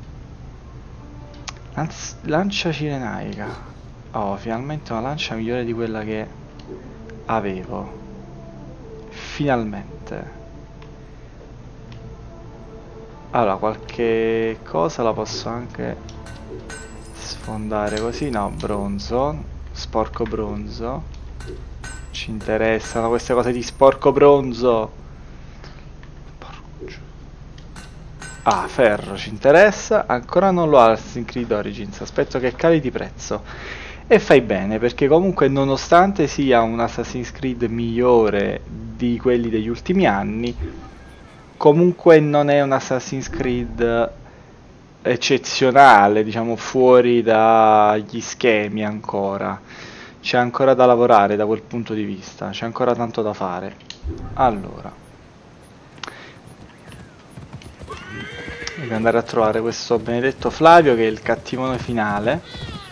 Lancia cirenaica. Oh, finalmente una lancia migliore di quella che avevo. Finalmente. Allora, qualche cosa la posso anche sfondare così. No, bronzo. Sporco bronzo. Ci interessano queste cose di sporco bronzo. Ah, ferro ci interessa. Ancora non lo ha Assassin's Creed Origins. Aspetto che cali di prezzo. E fai bene, perché comunque nonostante sia un Assassin's Creed migliore di quelli degli ultimi anni, comunque non è un Assassin's Creed eccezionale, diciamo fuori dagli schemi ancora. C'è ancora da lavorare da quel punto di vista, c'è ancora tanto da fare. Allora, devo andare a trovare questo benedetto Flavio che è il cattivone finale.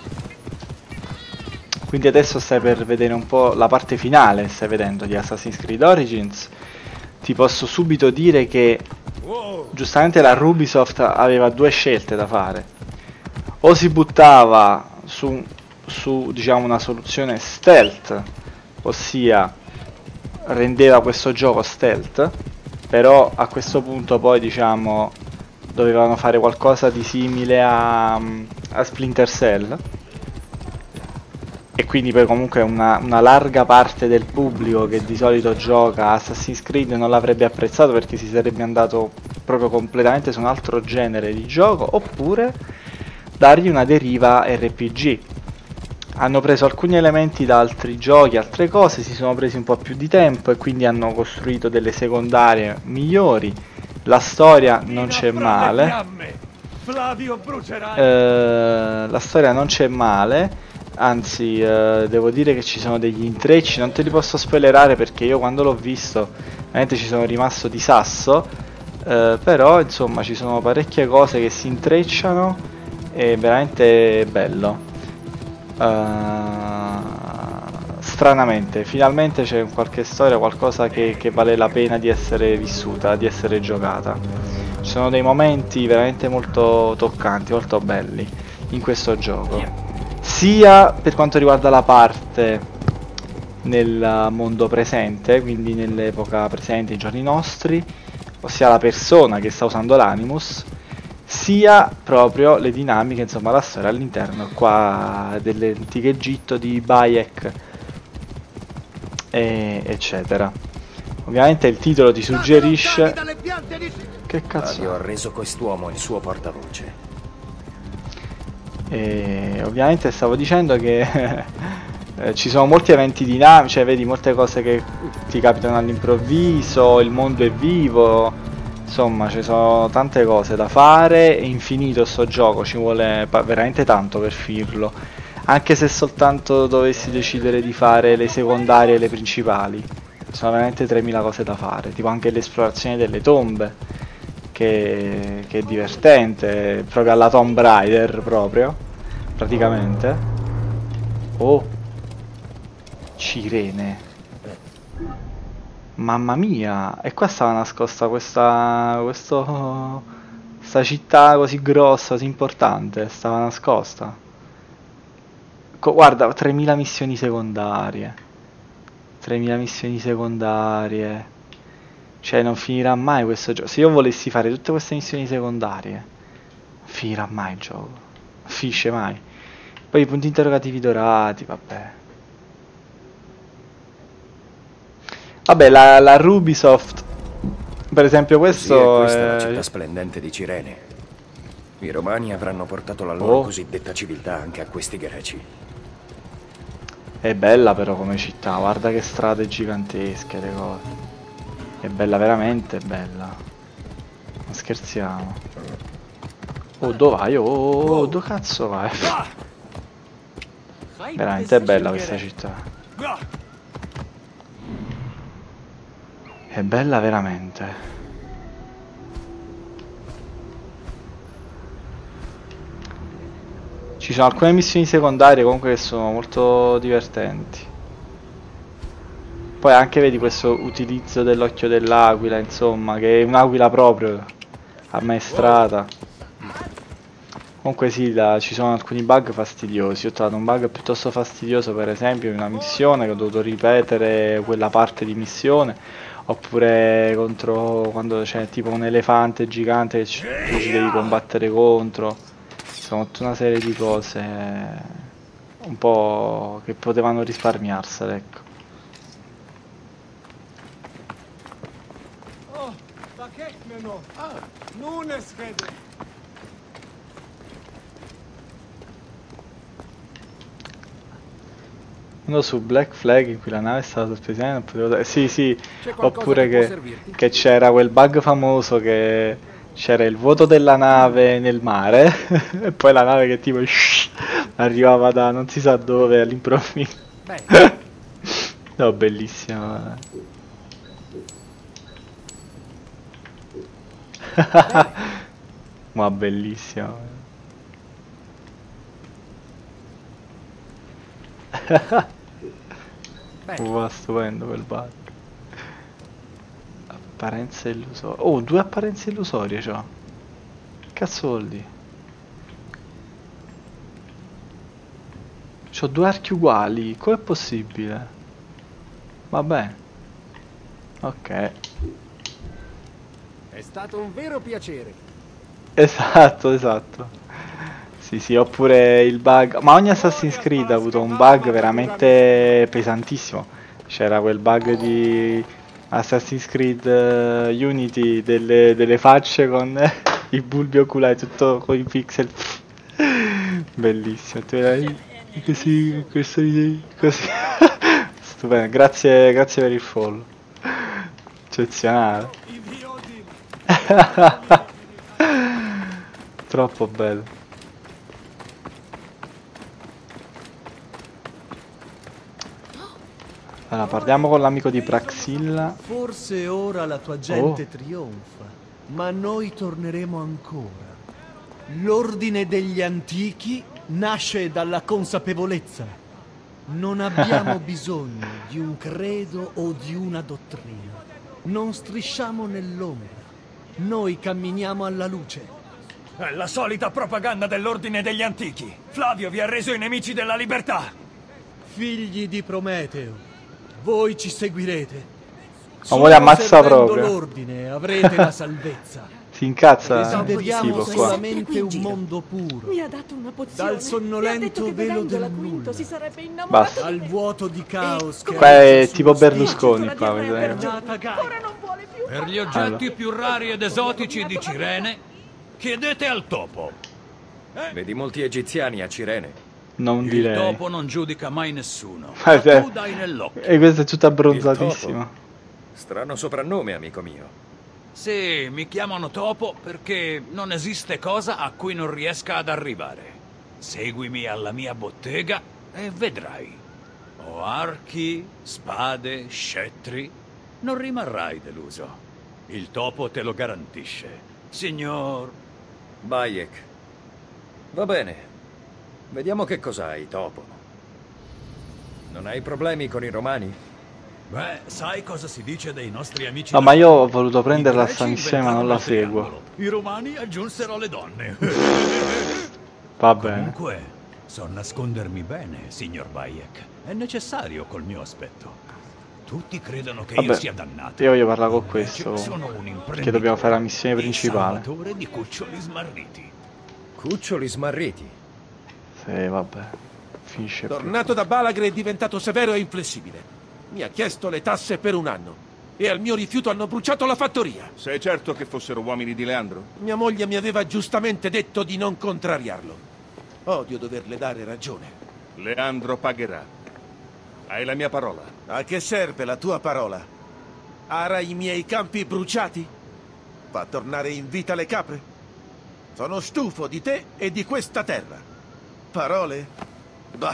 Quindi adesso stai per vedere un po' la parte finale, stai vedendo, di Assassin's Creed Origins. Ti posso subito dire che giustamente la Ubisoft aveva due scelte da fare. O si buttava su diciamo una soluzione stealth, ossia rendeva questo gioco stealth, però a questo punto poi diciamo dovevano fare qualcosa di simile a Splinter Cell, e quindi poi comunque una larga parte del pubblico che di solito gioca Assassin's Creed non l'avrebbe apprezzato, perché si sarebbe andato proprio completamente su un altro genere di gioco, oppure dargli una deriva RPG. Hanno preso alcuni elementi da altri giochi, altre cose, si sono presi un po' più di tempo e quindi hanno costruito delle secondarie migliori. La storia non c'è male. La storia non c'è male. Anzi, devo dire che ci sono degli intrecci, non te li posso spoilerare perché io quando l'ho visto veramente ci sono rimasto di sasso, però insomma ci sono parecchie cose che si intrecciano, è veramente bello. Stranamente, finalmente c'è qualche storia, qualcosa che vale la pena di essere vissuta, di essere giocata. Ci sono dei momenti veramente molto toccanti, molto belli in questo gioco. Sia per quanto riguarda la parte nel mondo presente, quindi nell'epoca presente, i giorni nostri, ossia la persona che sta usando l'Animus, sia proprio le dinamiche, insomma la storia all'interno qua dell'antico Egitto di Bayek eccetera. Ovviamente il titolo ti suggerisce... Che cazzo? Io ho reso quest'uomo il suo portavoce. E ovviamente stavo dicendo che ci sono molti eventi dinamici, cioè vedi molte cose che ti capitano all'improvviso, il mondo è vivo, insomma ci sono tante cose da fare, è infinito sto gioco, ci vuole veramente tanto per finirlo, anche se soltanto dovessi decidere di fare le secondarie e le principali, ci sono veramente 3000 cose da fare, tipo anche l'esplorazione delle tombe. Che è divertente, proprio alla Tomb Raider proprio, praticamente. Oh, Cirene, mamma mia, e qua stava nascosta questa città così grossa, così importante, stava nascosta. Guarda, 3000 missioni secondarie, 3000 missioni secondarie. Cioè non finirà mai questo gioco. Se io volessi fare tutte queste missioni secondarie, non finirà mai il gioco. Non finisce mai. Poi i punti interrogativi dorati, vabbè. Vabbè, la Ubisoft, per esempio questo questa è la città splendente di Cirene. I romani avranno portato la loro cosiddetta civiltà anche a questi greci. È bella però come città, guarda che strade gigantesche, le cose. È bella, veramente bella. Non scherziamo. Oh, dove vai? Oh, dove cazzo vai? Veramente è bella questa città. È bella veramente. Ci sono alcune missioni secondarie comunque che sono molto divertenti. Poi anche vedi questo utilizzo dell'occhio dell'aquila, insomma, che è un'aquila proprio ammaestrata. Comunque sì, ci sono alcuni bug fastidiosi. Io ho trovato un bug piuttosto fastidioso, per esempio, in una missione che ho dovuto ripetere quella parte di missione. Oppure contro quando c'è tipo un elefante gigante che ci devi combattere contro. Sono tutta una serie di cose un po' che potevano risparmiarsene, ecco. Oh, da kijkt me nog. Ah, nun is het. Uno su Black Flag in cui la nave è stata sospesa, non potevo... Sì, oppure che c'era quel bug famoso che c'era il vuoto della nave nel mare e poi la nave che tipo arrivava da non si sa dove all'improvviso. No, bellissimo. Ma bellissimo. Stupendo quel bug. Apparenze illusorie. Oh, 2 apparenze illusorie c'ho. Cazzo vuol dire? C'ho 2 archi uguali. Com'è possibile? Vabbè. Ok. È stato un vero piacere. Esatto. Sì, oppure il bug. Ma ogni Assassin's Creed ha avuto un bug veramente pesantissimo. C'era quel bug di Assassin's Creed Unity delle facce con i bulbi oculari, tutto con i pixel. Bellissimo. Così. Stupendo. Grazie per il follow. Eccezionale. Troppo bello. Allora, parliamo con l'amico di Praxilla. Forse ora la tua gente trionfa, ma noi torneremo ancora. L'ordine degli antichi nasce dalla consapevolezza. Non abbiamo bisogno di un credo o di una dottrina. Non strisciamo nell'ombra. Noi camminiamo alla luce. È la solita propaganda dell'ordine degli antichi. Flavio vi ha reso i nemici della libertà. Figli di Prometeo. Voi ci seguirete. Ma vuole ammazza proprio. L'ordine avrete la salvezza. Si incazza. Desideriamo solamente un mondo puro. Mi ha dato una pozione. Dal sonnolento velo del nulla. Si sarebbe innamorato. Basta. Al vuoto di caos. Qua è tipo Berlusconi qua, Ora non vuole più. Per gli oggetti più rari ed esotici di Cirene, chiedete al topo. Vedi molti egiziani a Cirene. Non direi. Il topo non giudica mai nessuno. Ma tu dai nell'occhio. E questo è tutto abbronzatissimo. Strano soprannome, amico mio. Sì, mi chiamano topo perché non esiste cosa a cui non riesca ad arrivare. Seguimi alla mia bottega e vedrai. Ho archi, spade, scettri. Non rimarrai deluso. Il topo te lo garantisce. Signor Bayek. Va bene. Vediamo che cos'hai, topo. Non hai problemi con i romani? Beh, sai cosa si dice dei nostri amici? No, ma io ho voluto prenderla sta missione ma non la seguo. I romani aggiunsero le donne. Va bene. Comunque, so nascondermi bene, signor Bayek. È necessario col mio aspetto. Tutti credono che io sia dannato. Io voglio parlare con questo. Che dobbiamo fare la missione principale. Salvatore di cuccioli smarriti. Cuccioli smarriti? Sì, vabbè. Finisce. Tornato da Balagre è diventato severo e inflessibile. Mi ha chiesto le tasse per 1 anno. E al mio rifiuto hanno bruciato la fattoria. Sei certo che fossero uomini di Leandro? Mia moglie mi aveva giustamente detto di non contrariarlo. Odio doverle dare ragione. Leandro pagherà. Hai la mia parola. A che serve la tua parola? Ara i miei campi bruciati? Fa tornare in vita le capre? Sono stufo di te e di questa terra. Parole? Bah.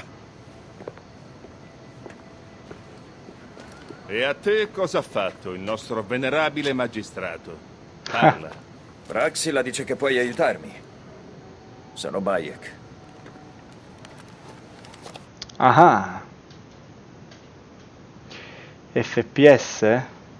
E a te cosa ha fatto il nostro venerabile magistrato? Parla. Praxilla dice che puoi aiutarmi. Sono Bayek. Ah. FPS?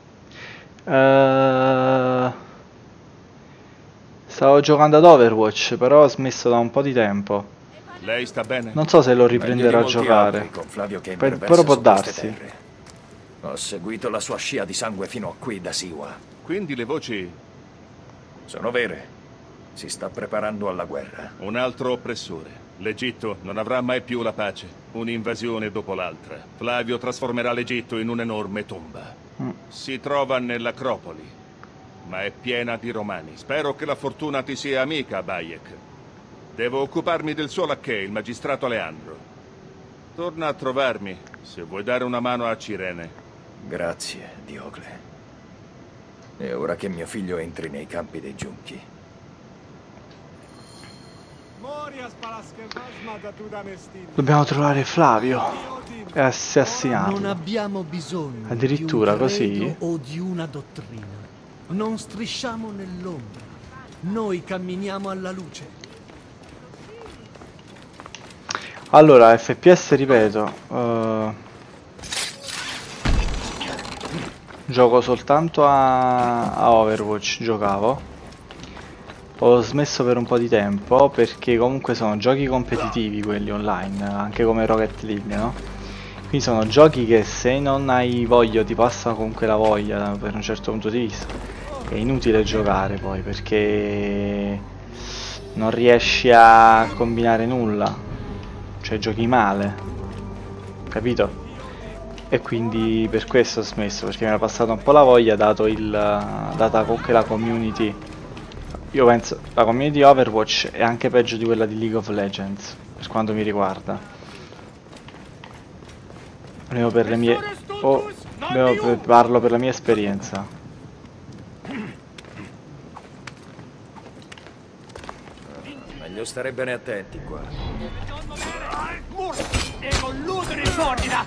Stavo giocando ad Overwatch, però ho smesso da un po' di tempo. Lei sta bene? Non so se lo riprenderò a giocare. Però può darsi. Ho seguito la sua scia di sangue fino a qui da Siwa. Quindi le voci... sono vere. Si sta preparando alla guerra. Un altro oppressore. L'Egitto non avrà mai più la pace. Un'invasione dopo l'altra. Flavio trasformerà l'Egitto in un'enorme tomba. Si trova nell'Acropoli, ma è piena di romani. Spero che la fortuna ti sia amica, Bayek. Devo occuparmi del suo lacchè, il magistrato Leandro. Torna a trovarmi, se vuoi dare una mano a Cirene. Grazie, Diocle. E ora che mio figlio entri nei campi dei giunchi. Dobbiamo trovare Flavio e assassinarlo. Non abbiamo bisogno addirittura di un così? credo o di una dottrina. Non strisciamo nell'ombra. Noi camminiamo alla luce. Allora, FPS, ripeto, gioco soltanto a Overwatch, giocavo. Ho smesso per un po' di tempo perché comunque sono giochi competitivi quelli online, anche come Rocket League, no? Quindi sono giochi che se non hai voglia ti passa comunque la voglia per un certo punto di vista. È inutile giocare poi perché non riesci a combinare nulla. Cioè giochi male, capito? E quindi per questo ho smesso, perché mi era passata un po' la voglia data comunque la community. Io penso la community di Overwatch è anche peggio di quella di League of Legends, per quanto mi riguarda. Almeno per le mie... parlo per la mia esperienza. Meglio stare bene attenti qua. E colludere in ordine!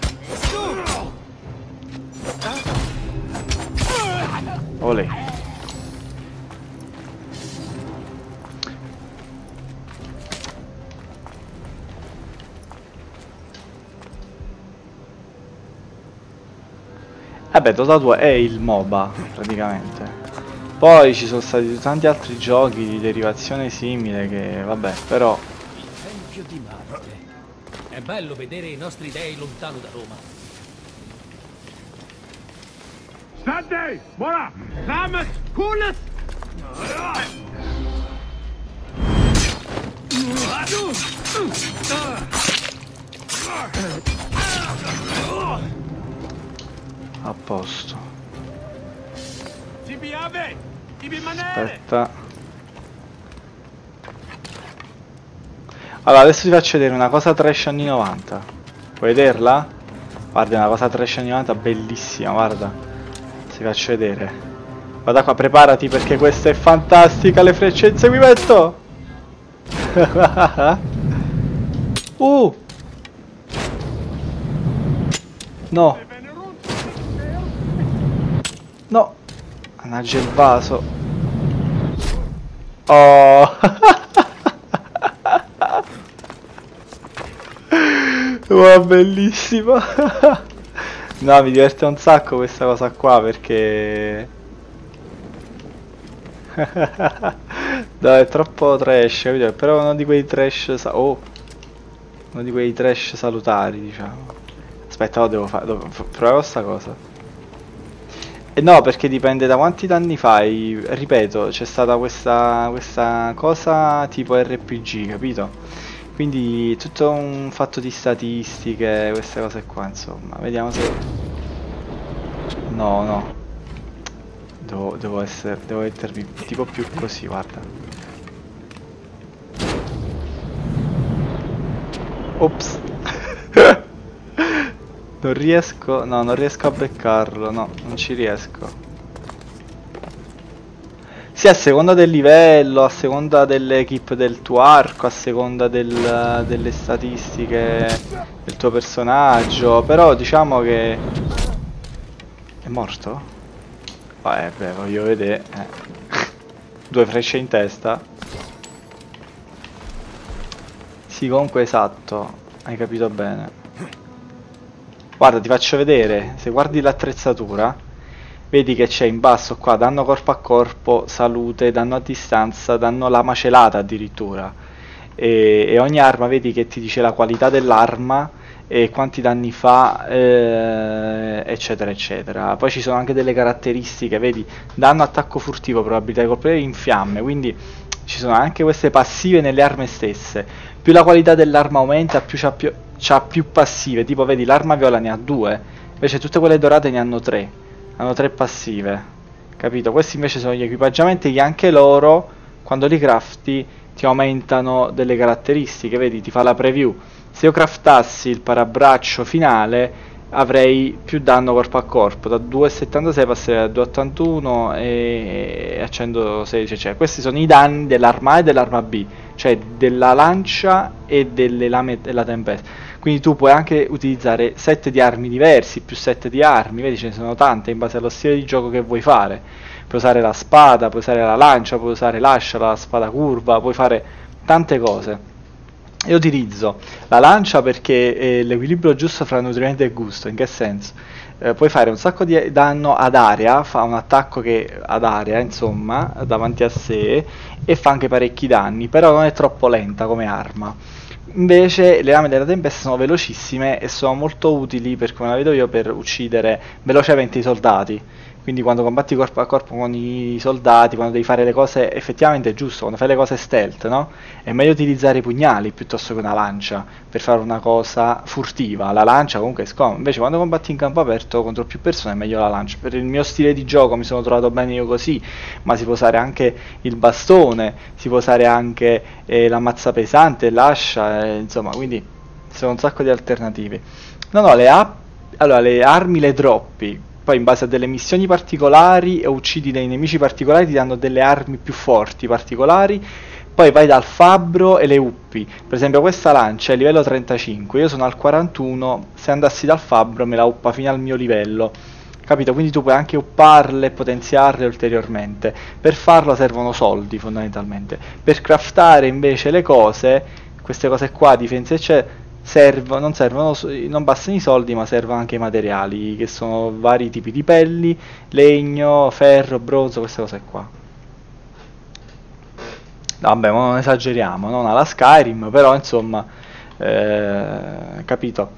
Olè. Vabbè, Dota 2 è il MOBA praticamente. Poi ci sono stati tanti altri giochi di derivazione simile che, vabbè, però... Il Tempio di Marte. È bello vedere i nostri dei lontano da Roma. Stande! Buona! Ramet! Kulet! A posto. Aspetta. Allora, adesso ti faccio vedere una cosa trash anni 90. Vuoi vederla? Guarda, è una cosa trash anni 90 bellissima, guarda. Ti faccio vedere. Guarda qua, preparati perché questa è fantastica, le frecce in seguimento! No! No! Mannaggia il vaso! Oh! Wow, bellissima! No, mi diverte un sacco questa cosa qua perché... No, è troppo trash, capito? Però uno di quei trash... uno di quei trash salutari, diciamo. Aspetta, lo devo fare... proviamo sta cosa. E no, perché dipende da quanti danni fai. Ripeto, c'è stata questa cosa tipo RPG, capito? Quindi tutto un fatto di statistiche, queste cose qua, insomma. Vediamo se... No. Devo mettermi tipo più così, guarda. Ops. Non riesco a beccarlo, no, non ci riesco. Sì, a seconda del livello, a seconda dell'equip del tuo arco, a seconda delle statistiche del tuo personaggio, però diciamo che... È morto? Beh, voglio vedere. 2 frecce in testa. Sì, comunque esatto, hai capito bene. Guarda, ti faccio vedere, se guardi l'attrezzatura, vedi che c'è in basso qua danno corpo a corpo, salute, danno a distanza, danno la macelata addirittura. E ogni arma vedi che ti dice la qualità dell'arma e quanti danni fa, eccetera eccetera. Poi ci sono anche delle caratteristiche, vedi, danno, attacco furtivo, probabilità di colpire in fiamme, quindi ci sono anche queste passive nelle armi stesse. Più la qualità dell'arma aumenta, più c'ha più passive, tipo vedi l'arma viola ne ha 2, invece tutte quelle dorate ne hanno 3, hanno 3 passive, capito? Questi invece sono gli equipaggiamenti che anche loro, quando li crafti, ti aumentano delle caratteristiche, vedi, ti fa la preview. Se io craftassi il parabraccio finale avrei più danno corpo a corpo, da 2,76 passerei a 2,81 e a 116, cioè questi sono i danni dell'arma A e dell'arma B, cioè della lancia e delle lame della tempesta. Quindi tu puoi anche utilizzare 7 di armi diversi, più 7 di armi, vedi, ce ne sono tante in base allo stile di gioco che vuoi fare. Puoi usare la spada, puoi usare la lancia, puoi usare l'ascia, la spada curva, puoi fare tante cose. Io utilizzo la lancia perché è l'equilibrio giusto fra nutrimento e gusto. In che senso? Puoi fare un sacco di danno ad area, fa un attacco che ad area, insomma, davanti a sé, e fa anche parecchi danni, però non è troppo lenta come arma. Invece le lame della tempesta sono velocissime e sono molto utili, per come la vedo io, per uccidere velocemente i soldati. Quindi quando combatti corpo a corpo con i soldati, quando devi fare le cose effettivamente giusto, quando fai le cose stealth, no? È meglio utilizzare i pugnali piuttosto che una lancia per fare una cosa furtiva. La lancia comunque è scomoda. Invece quando combatti in campo aperto contro più persone è meglio la lancia. Per il mio stile di gioco mi sono trovato bene io così, ma si può usare anche il bastone, si può usare anche la mazza pesante, l'ascia, insomma, quindi ci sono un sacco di alternative. No, le armi le droppi. Poi in base a delle missioni particolari o uccidi dei nemici particolari ti danno delle armi più forti, particolari. Poi vai dal fabbro e le uppi. Per esempio questa lancia è livello 35, io sono al 41, se andassi dal fabbro me la uppa fino al mio livello. Capito? Quindi tu puoi anche upparle e potenziarle ulteriormente. Per farlo servono soldi fondamentalmente. Per craftare invece le cose, queste cose qua, difense eccetera, non bastano i soldi, ma servono anche i materiali, che sono vari tipi di pelli, legno, ferro, bronzo, queste cose qua. Vabbè, ma non esageriamo, non alla Skyrim, però insomma, capito?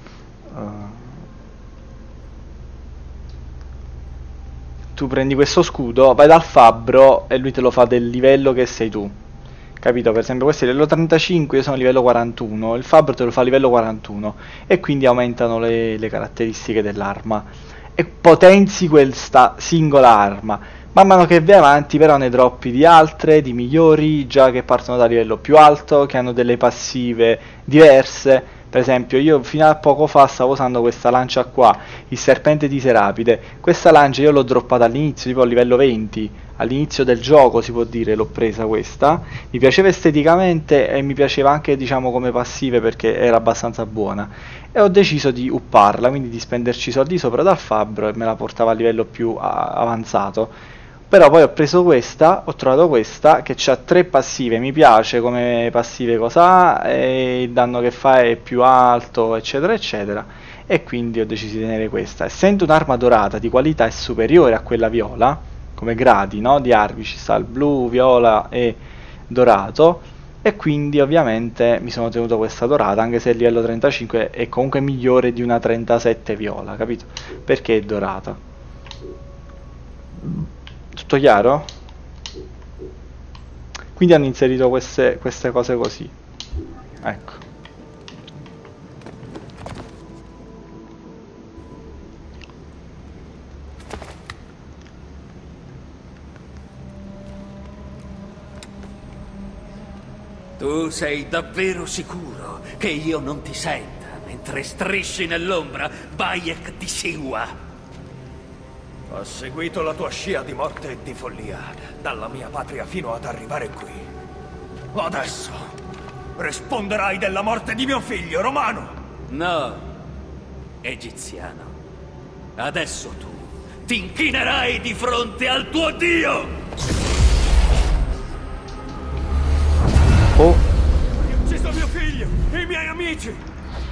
Tu prendi questo scudo, vai dal fabbro e lui te lo fa del livello che sei tu. Capito? Per esempio questo è livello 35, io sono livello 41, il fabbro te lo fa a livello 41 e quindi aumentano le caratteristiche dell'arma e potenzi questa singola arma. Man mano che vai avanti però ne droppi di altre, di migliori, già che partono da livello più alto, che hanno delle passive diverse. Per esempio io fino a poco fa stavo usando questa lancia qua, il serpente di Serapide. Questa lancia io l'ho droppata all'inizio, tipo a livello 20, all'inizio del gioco si può dire, l'ho presa questa. Mi piaceva esteticamente e mi piaceva anche, diciamo, come passive perché era abbastanza buona. E ho deciso di upparla, quindi di spenderci soldi sopra dal fabbro e me la portava a livello più avanzato. Però poi ho preso questa, ho trovato questa che ha 3 passive, mi piace come passive cosa ha, e il danno che fa è più alto, eccetera eccetera, e quindi ho deciso di tenere questa. Essendo un'arma dorata di qualità è superiore a quella viola, come gradi, no? Di armi ci sta il blu, viola e dorato, e quindi ovviamente mi sono tenuto questa dorata, anche se il livello 35 è comunque migliore di una 37 viola, capito? Perché è dorata. Tutto chiaro? Quindi hanno inserito queste cose così. Ecco. Tu sei davvero sicuro che io non ti senta mentre strisci nell'ombra Bayek di Siwa? Ho seguito la tua scia di morte e di follia, dalla mia patria fino ad arrivare qui. Adesso risponderai della morte di mio figlio, romano! No, egiziano. Adesso tu ti inchinerai di fronte al tuo Dio! Oh! Hai ucciso mio figlio e i miei amici!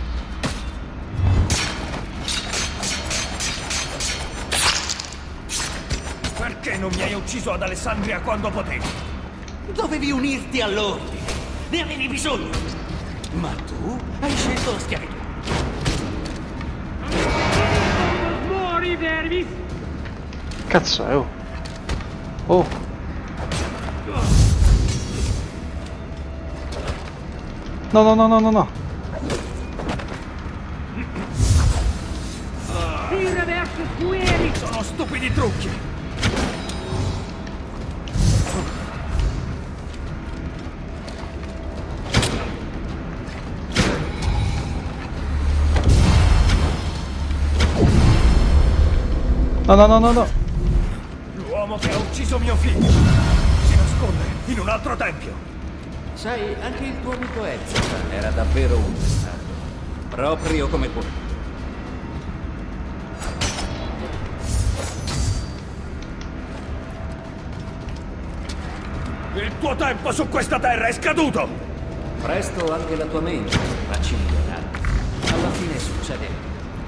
Perché non mi hai ucciso ad Alessandria quando potevi? Dovevi unirti all'ordine. Ne avevi bisogno. Ma tu hai scelto la schiavitù. Cazzo è? Oh. Oh. No, no, no, no, no, no. Sono stupidi trucchi. No, no, no, no, no. L'uomo che ha ucciso mio figlio si nasconde in un altro tempio. Sai, anche il tuo amico Ezra era davvero un bastardo. Proprio come tu. Il tuo tempo su questa terra è scaduto! Presto anche la tua mente va ci migliorare. Alla fine succede.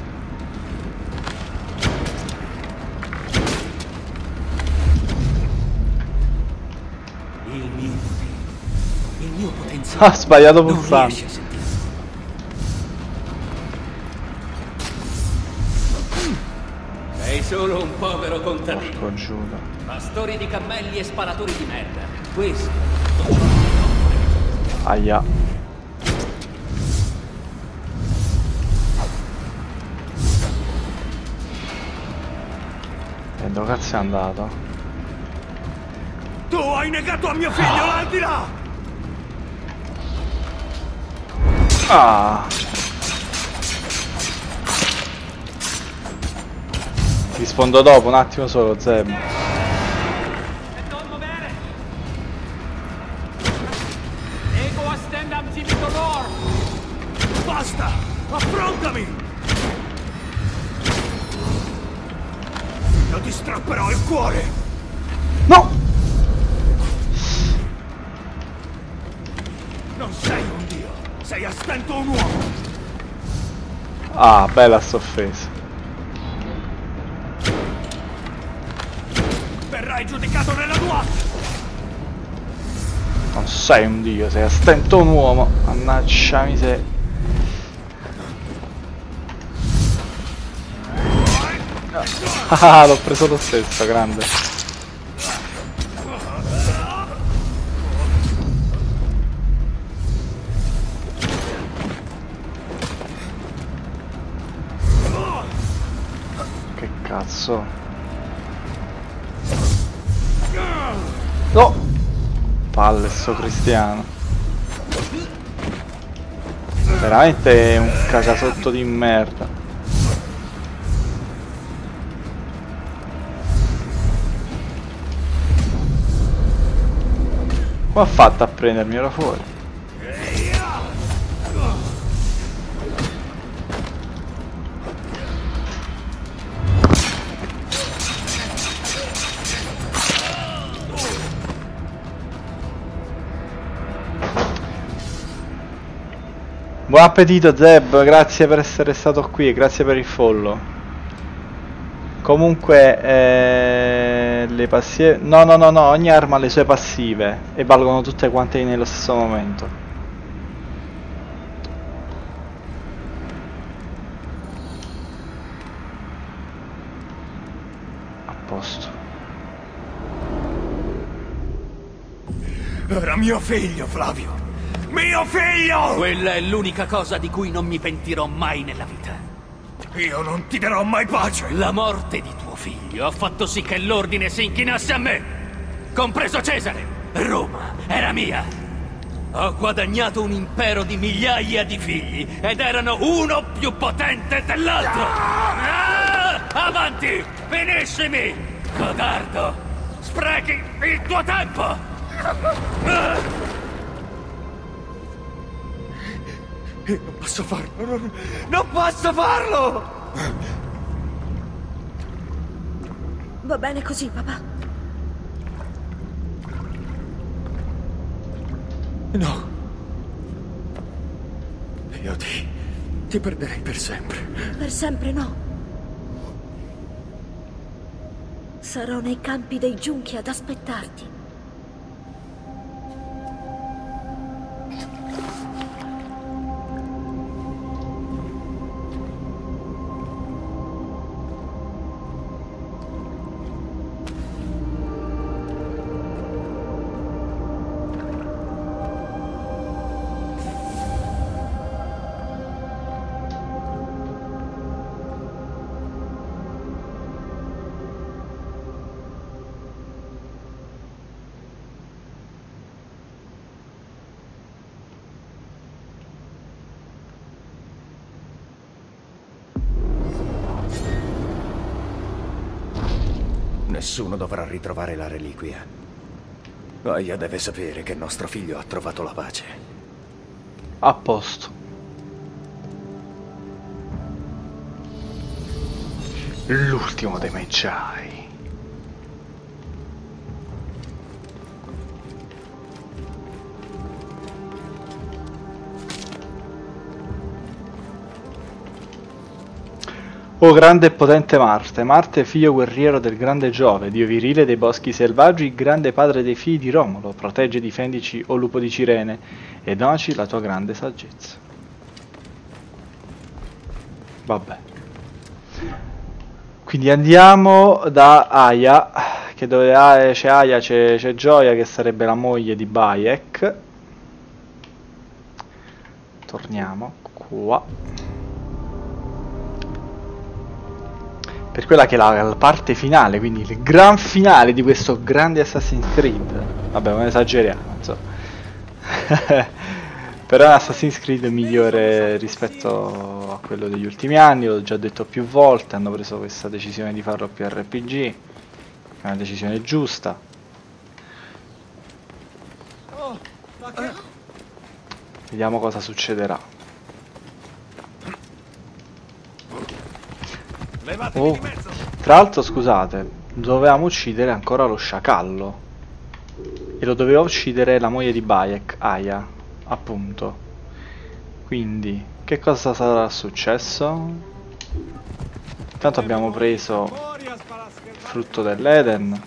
Il mio potenziale. Ha sbagliato non pulsante. riesci a sentirlo. Sei solo un povero contadino. Porco Giuda. Pastori di cammelli e sparatori di merda. Questo. Aia. E dove cazzo è andato? Tu hai negato a mio figlio l'aldilà! Ah. Rispondo dopo, un attimo solo, Zeb. Basta! Affrontami! Io ti strapperò il cuore! No! Non sei un dio, sei a stento un uomo! Ah, bella s'offesa. Verrai giudicato nella tua! Non sei un dio, sei a stento un uomo. Mannaggia miseria. Ah, l'ho preso lo stesso, grande. Che cazzo. No! Palle sto cristiano. Veramente è un cagasotto di merda. Come ha fatto a prendermi? Ero fuori. Buon appetito Zeb, grazie per essere stato qui e grazie per il follow. Comunque le passive... No, ogni arma ha le sue passive e valgono tutte quante nello stesso momento. A posto. Era mio figlio, Flavio! Mio figlio! Quella è l'unica cosa di cui non mi pentirò mai nella vita. Io non ti darò mai pace! La morte di tuo figlio ha fatto sì che l'ordine si inchinasse a me, compreso Cesare. Roma era mia. Ho guadagnato un impero di migliaia di figli ed erano uno più potente dell'altro. Avanti, finiscimi, codardo. Sprechi il tuo tempo. Non posso farlo, non posso farlo! Va bene così, papà. No. Io ti perderei per sempre. Per sempre no. Sarò nei campi dei giunchi ad aspettarti. Nessuno dovrà ritrovare la reliquia. Aya deve sapere che nostro figlio ha trovato la pace. A posto. L'ultimo dei Magi. O grande e potente Marte, Marte figlio guerriero del grande Giove, dio virile dei boschi selvaggi, grande padre dei figli di Romolo, protegge e difendici, o lupo di Cirene, e donaci la tua grande saggezza. Vabbè. Quindi andiamo da Aya, che dove c'è Aya c'è Gioia, che sarebbe la moglie di Bayek. Torniamo qua. Per quella che è la parte finale, quindi il gran finale di questo grande Assassin's Creed. Vabbè, non esageriamo, insomma. Però è un Assassin's Creed migliore rispetto a quello degli ultimi anni, l'ho già detto più volte, hanno preso questa decisione di farlo più RPG, è una decisione giusta. Vediamo cosa succederà. Oh, tra l'altro scusate, dovevamo uccidere ancora lo sciacallo e lo doveva uccidere la moglie di Bayek, Aya, appunto. Quindi che cosa sarà successo? Intanto abbiamo preso il frutto dell'Eden.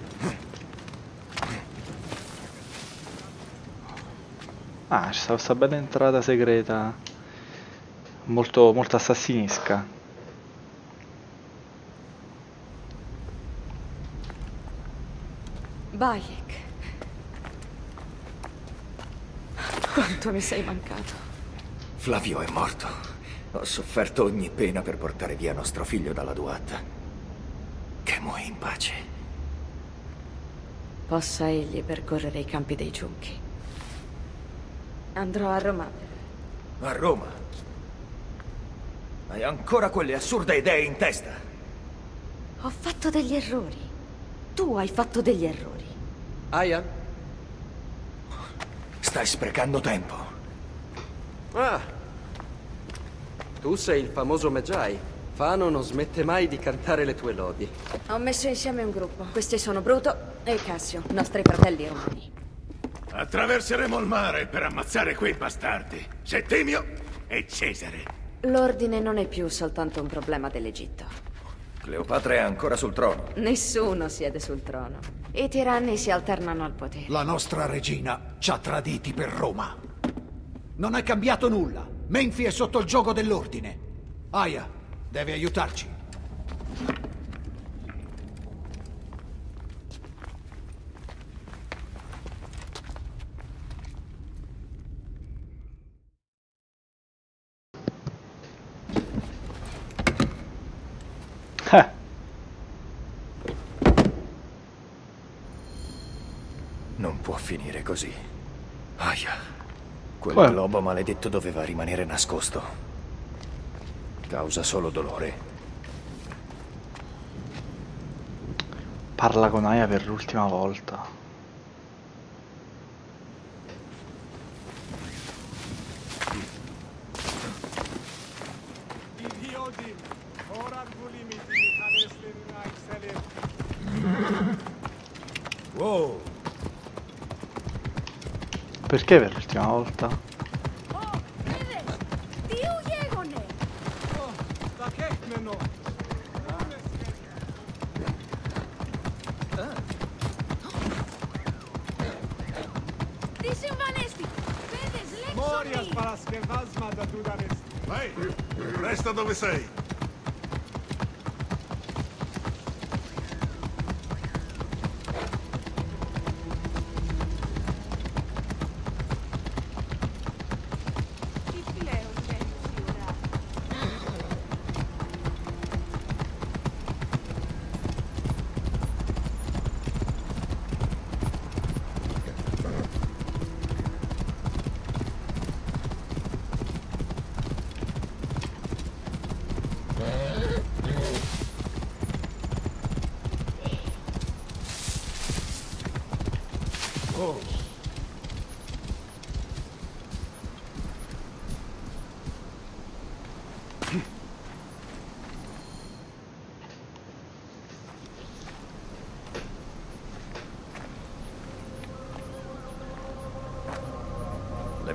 Ah, c'è stata questa bella entrata segreta, molto assassinesca. Bayek. Quanto mi sei mancato. Flavio è morto. Ho sofferto ogni pena per portare via nostro figlio dalla Duat. Che muoia in pace. Possa egli percorrere i campi dei giunchi. Andrò a Roma. A Roma? Hai ancora quelle assurde idee in testa? Ho fatto degli errori. Tu hai fatto degli errori. Aya? Stai sprecando tempo. Ah! Tu sei il famoso Magi. Fano non smette mai di cantare le tue lodi. Ho messo insieme un gruppo. Questi sono Bruto e Cassio, nostri fratelli romani. Attraverseremo il mare per ammazzare quei bastardi. Settimio e Cesare. L'ordine non è più soltanto un problema dell'Egitto. Cleopatra è ancora sul trono. Nessuno siede sul trono. I tiranni si alternano al potere. La nostra regina ci ha traditi per Roma. Non è cambiato nulla. Menfi è sotto il gioco dell'ordine. Aya deve aiutarci. Non può finire così. Aya, quel globo maledetto doveva rimanere nascosto. Causa solo dolore. Parla con Aya per l'ultima volta. Wow. Perché per l'ultima volta? Vai, resta dove sei.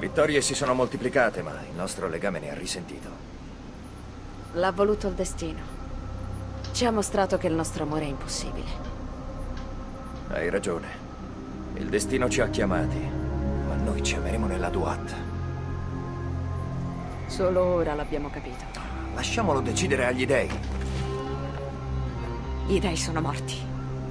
vittorie si sono moltiplicate, ma il nostro legame ne ha risentito. L'ha voluto il destino. Ci ha mostrato che il nostro amore è impossibile. Hai ragione. Il destino ci ha chiamati, ma noi ci ameremo nella Duat. Solo ora l'abbiamo capito. Lasciamolo decidere agli dei. I dei sono morti.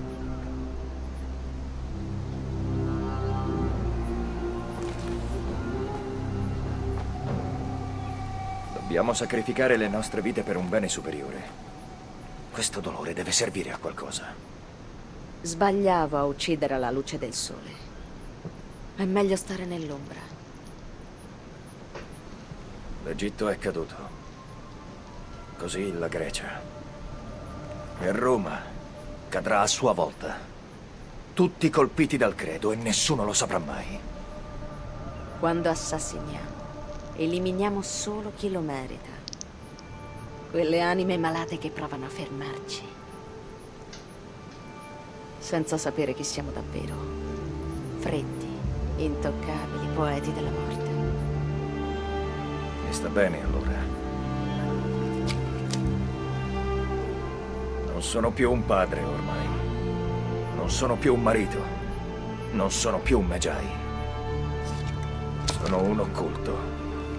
Dobbiamo sacrificare le nostre vite per un bene superiore. Questo dolore deve servire a qualcosa. Sbagliavo a uccidere alla luce del sole. È meglio stare nell'ombra. L'Egitto è caduto. Così la Grecia. E Roma cadrà a sua volta. Tutti colpiti dal credo e nessuno lo saprà mai. Quando assassiniamo, eliminiamo solo chi lo merita. Quelle anime malate che provano a fermarci. Senza sapere chi siamo davvero. Freddi, intoccabili, poeti della morte. Mi sta bene allora. Non sono più un padre ormai. Non sono più un marito. Non sono più un Medjay. Sono un occulto.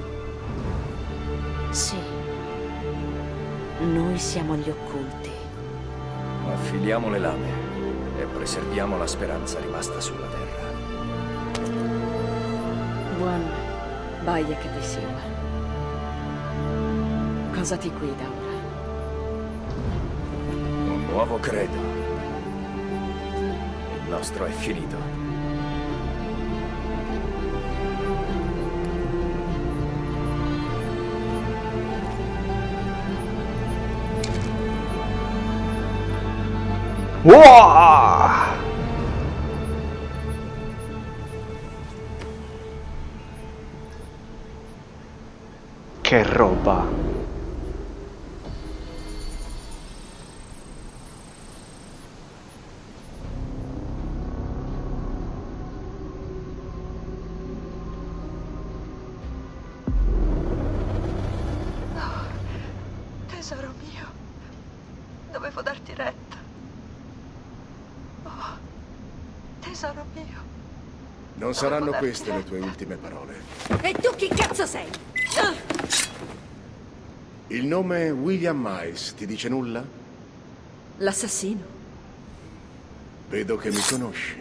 Sì. Noi siamo gli occulti. Affiliamo le lame e preserviamo la speranza rimasta sulla terra. Buon Baia che vi segua. Cosa ti guida ora? Un nuovo credo. Il nostro è finito. Wow! Che roba! Tesoro mio, dovevo darti retta. Tesoro mio. Non saranno queste le tue ultime parole. E tu chi cazzo sei? Il nome William Miles ti dice nulla? L'assassino. Vedo che mi conosci.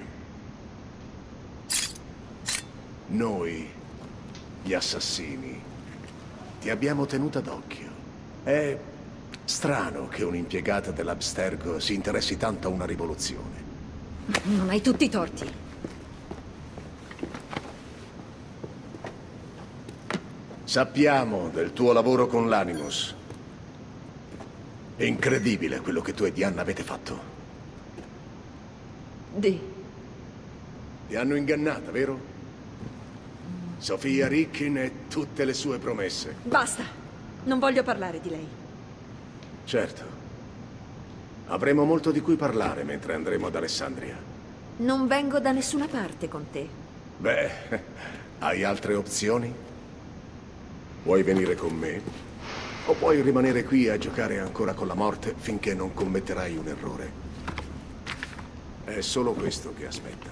Noi, gli assassini, ti abbiamo tenuta d'occhio. È strano che un'impiegata dell'Abstergo si interessi tanto a una rivoluzione. Non hai tutti i torti. Sappiamo del tuo lavoro con l'Animus. È incredibile quello che tu e Diana avete fatto. Di. Ti hanno ingannata, vero? Sofia Rickin e tutte le sue promesse. Basta. Non voglio parlare di lei. Certo. Avremo molto di cui parlare mentre andremo ad Alessandria. Non vengo da nessuna parte con te. Beh, hai altre opzioni? Vuoi venire con me? O puoi rimanere qui a giocare ancora con la morte finché non commetterai un errore? È solo questo che aspettano.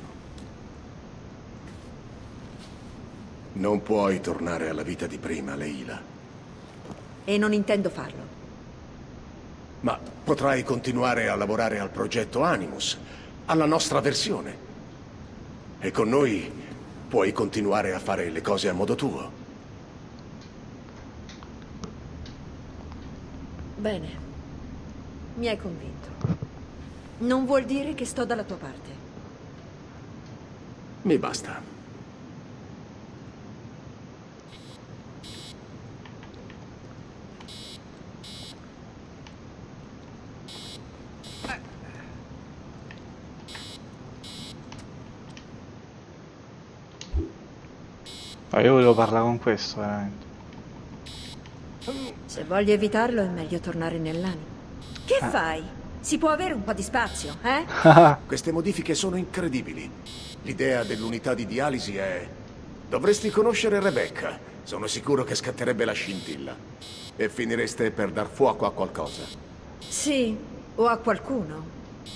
Non puoi tornare alla vita di prima, Leila. E non intendo farlo. Ma potrai continuare a lavorare al progetto Animus, alla nostra versione. E con noi puoi continuare a fare le cose a modo tuo. Bene. Mi hai convinto. Non vuol dire che sto dalla tua parte. Mi basta. Ma io volevo parlare con questo, veramente. Se voglio evitarlo è meglio tornare nell'animo. Che fai? Si può avere un po' di spazio, eh? Queste modifiche sono incredibili. L'idea dell'unità di dialisi è Dovresti conoscere Rebecca. Sono sicuro che scatterebbe la scintilla. E finireste per dar fuoco a qualcosa. Sì, o a qualcuno.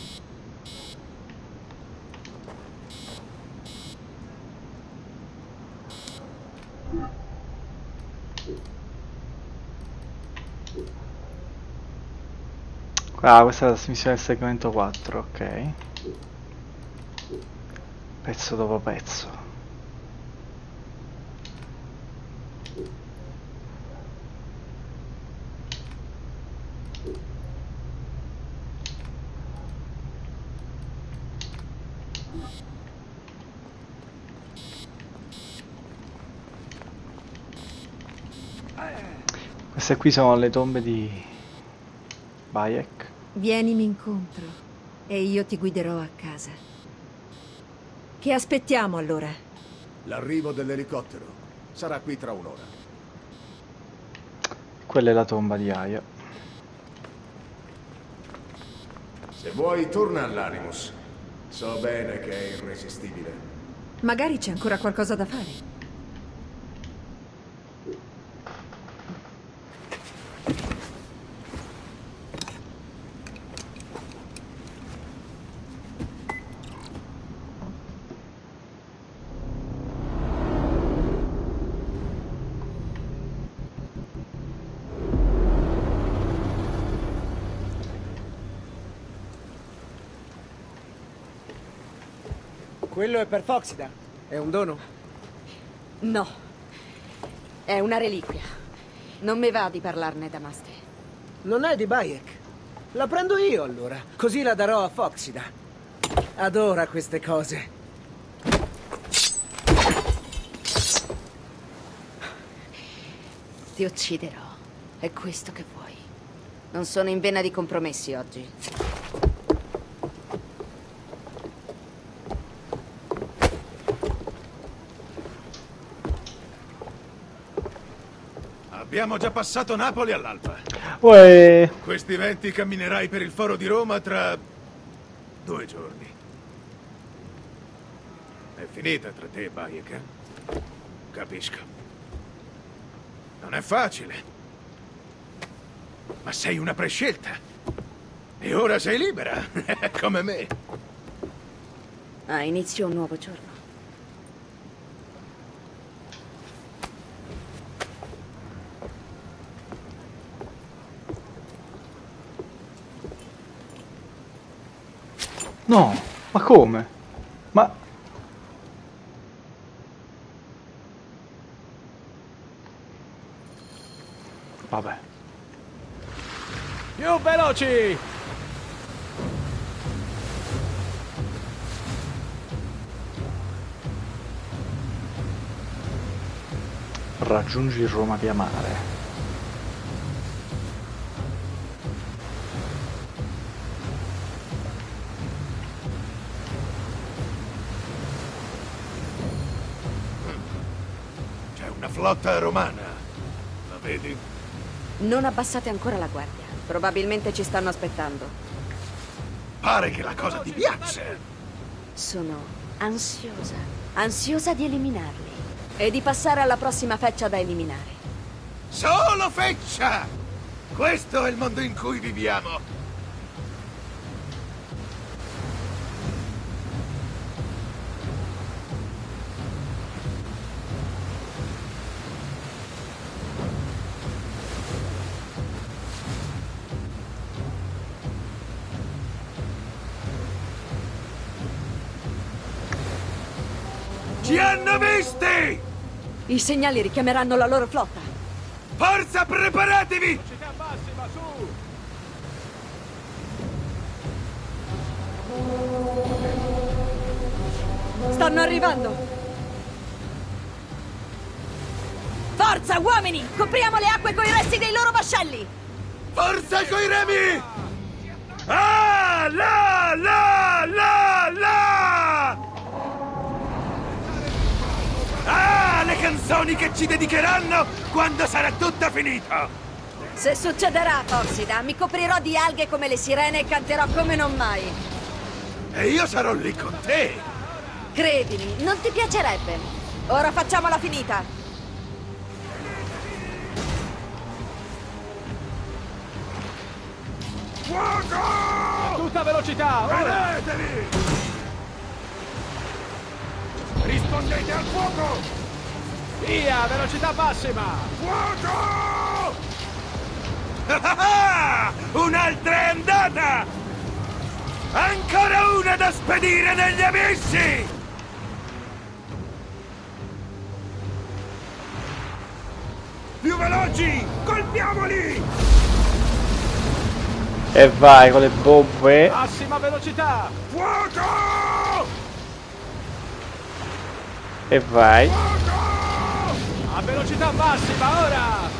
Ah, questa è la trasmissione del segmento 4, ok. Pezzo dopo pezzo. Queste qui sono le tombe di Bayek. Vienimi incontro e io ti guiderò a casa. Che aspettiamo allora? L'arrivo dell'elicottero. Sarà qui tra un'ora. Quella è la tomba di Aya. Se vuoi, torna all'Animus. So bene che è irresistibile. Magari c'è ancora qualcosa da fare. Quello è per Foxida. È un dono? No. È una reliquia. Non mi va di parlarne da Maste. Non è di Bayek. La prendo io allora. Così la darò a Foxida. Adora queste cose. Ti ucciderò. È questo che vuoi. Non sono in vena di compromessi oggi. Abbiamo già passato Napoli all'alba. Uè. Questi venti camminerai per il foro di Roma tra 2 giorni. È finita tra te e Bayek, eh? Capisco. Non è facile. Ma sei una prescelta. E ora sei libera, come me. Ah, inizio un nuovo giorno. No, ma come? Ma... Vabbè. Più veloci! Raggiungi Roma via mare. Flotta romana. La vedi? Non abbassate ancora la guardia. Probabilmente ci stanno aspettando. Pare che la cosa ti piaccia. Sono ansiosa. Ansiosa di eliminarli. E di passare alla prossima feccia da eliminare. Solo feccia! Questo è il mondo in cui viviamo. Ci hanno visti! I segnali richiameranno la loro flotta. Forza, preparatevi! Stanno arrivando! Forza, uomini! Copriamo le acque coi resti dei loro vascelli! Forza coi remi! Ah! La! La! La! La! Ah, le canzoni che ci dedicheranno quando sarà tutto finito! Se succederà, Foxida, mi coprirò di alghe come le sirene e canterò come non mai. E io sarò lì con te! Credimi, non ti piacerebbe. Ora facciamola finita. Fuoco! A tutta velocità, ora! Tenetevi! Rispondete al fuoco! Via, velocità massima! Fuoco! Un'altra è andata! Ancora una da spedire negli abissi! Più veloci! Colpiamoli! E vai con le bombe. Massima velocità! Fuoco! E vai. A velocità massima, ora!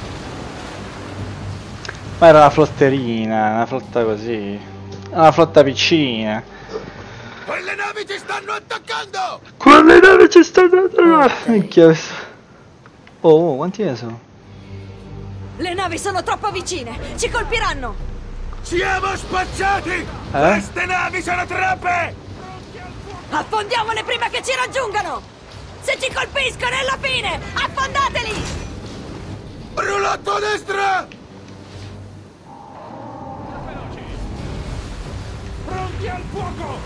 Ma era una flotterina, una flotta così. Una flotta piccina. Quelle navi ci stanno attaccando! Quelle navi ci stanno attaccando! Minchia. Oh, quanti ne sono? Le navi sono troppo vicine! Ci colpiranno! Siamo spacciati! Queste navi sono troppe! Affondiamole prima che ci raggiungano! Se ci colpiscono è la fine! Affondateli! Brulotto a destra! Pronti al fuoco!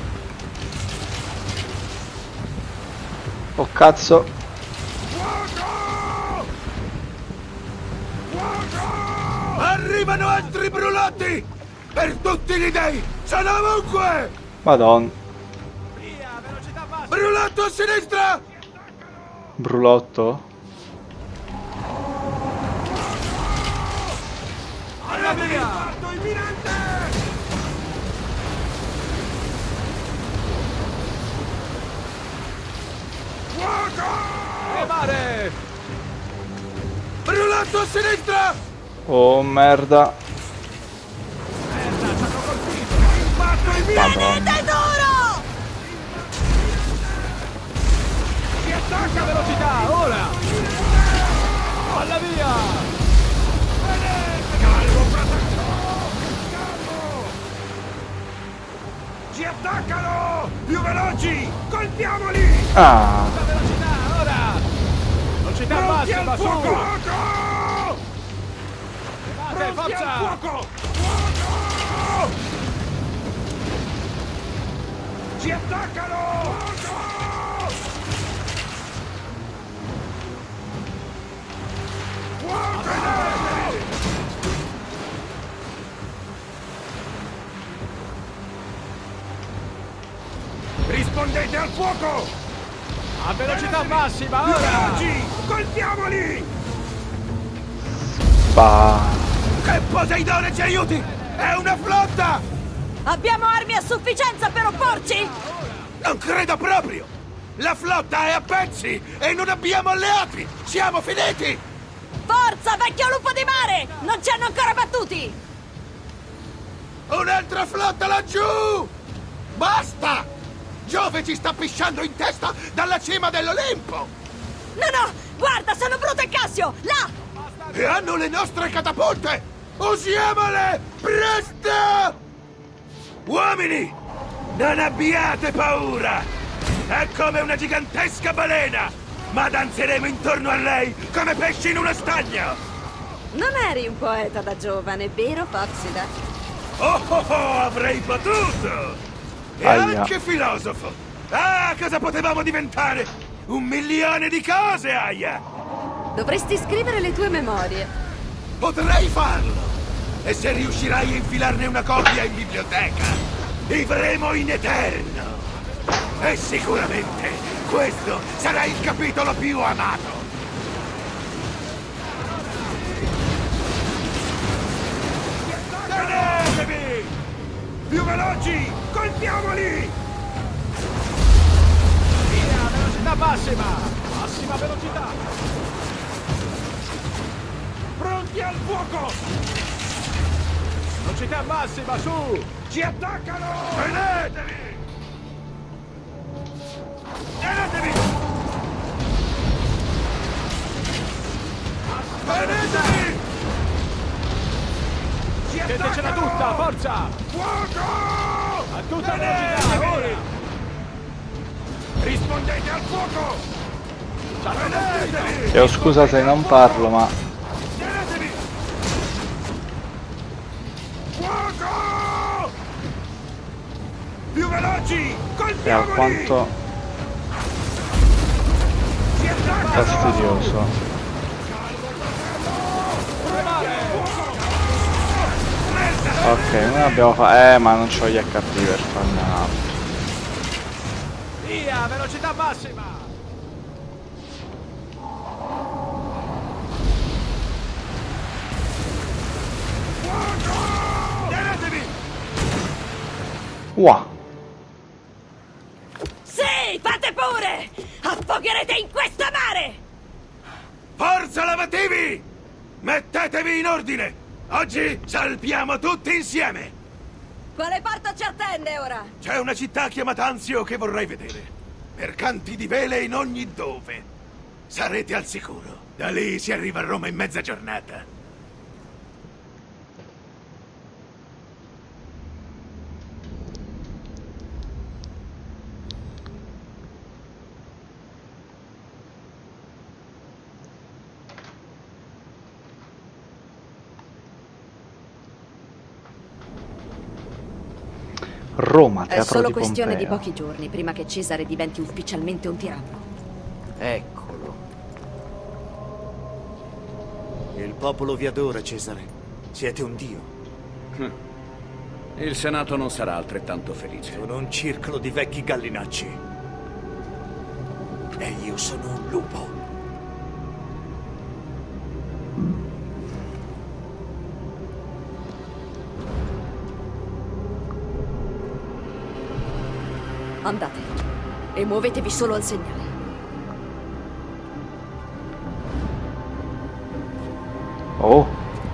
Oh cazzo! Arrivano altri brulotti! Per tutti gli dei! Sono ovunque! Madonna! Brulotto a sinistra! Brulotto? Alla via! Imminente! Fuoco! Mare! Brulotto a sinistra! Oh merda! Merda, ci hanno colpito! Tenete duro! Si attacca a velocità, ora! Alla via! Calmo, fratello! Calmo! Ci attaccano! Più veloci! Colpiamoli! Ah! Tutta velocità, ora! Velocità massima, su! Levate, forza! Fuoco! Fuoco! Ci attaccano! Rispondete al fuoco! A velocità massima, Più ora! veloci! Colpiamoli! Bah! Che Poseidone ci aiuti! È una flotta! Abbiamo armi a sufficienza per opporci? Non credo proprio! La flotta è a pezzi e non abbiamo alleati! Siamo finiti! Forza, vecchio lupo di mare! Non ci hanno ancora battuti! Un'altra flotta laggiù! Basta! Giove ci sta pisciando in testa dalla cima dell'Olimpo! No, no! Guarda, sono Bruto e Cassio! Là! E hanno le nostre catapulte! Usiamole! Presto! Uomini! Non abbiate paura! È come una gigantesca balena! Ma danzeremo intorno a lei come pesci in uno stagno! Non eri un poeta da giovane, vero, Foxida? Oh, oh, oh, avrei potuto! E anche filosofo! Ah, cosa potevamo diventare? 1.000.000 di cose, Aya! Dovresti scrivere le tue memorie. Potrei farlo! E se riuscirai a infilarne una copia in biblioteca, vivremo in eterno! E sicuramente questo sarà il capitolo più amato! Tenetevi! Più veloci! Colpiamoli! Via, velocità massima! Massima velocità! Pronti al fuoco! Velocità massima, su! Ci attaccano! Tenetevi! Tenetevi! Tenetevi! Ci Mettetecela tutta, forza! Fuoco! A tutta velocità, ora! Rispondete al fuoco! Chiedo scusa se non parlo, ma... Più veloci! è alquanto fastidioso. Ok, noi abbiamo fatto... ma non c'ho gli HP per farne un altro. Via, velocità massima! Tenetevi! Wow. Sì, fate pure! Affogherete in questo mare! Forza lavativi! Mettetevi in ordine! Oggi salpiamo tutti insieme! Quale porta ci attende ora? C'è una città chiamata Anzio che vorrei vedere. Mercanti di vele in ogni dove. Sarete al sicuro. Da lì si arriva a Roma in mezza giornata. Roma, È teatro solo di questione Pompeo. di pochi giorni prima che Cesare diventi ufficialmente un tiranno. Eccolo. Il popolo vi adora, Cesare. Siete un dio. Il Senato non sarà altrettanto felice. Sono un circolo di vecchi gallinacci. E io sono un lupo. Andate e muovetevi solo al segnale. Oh.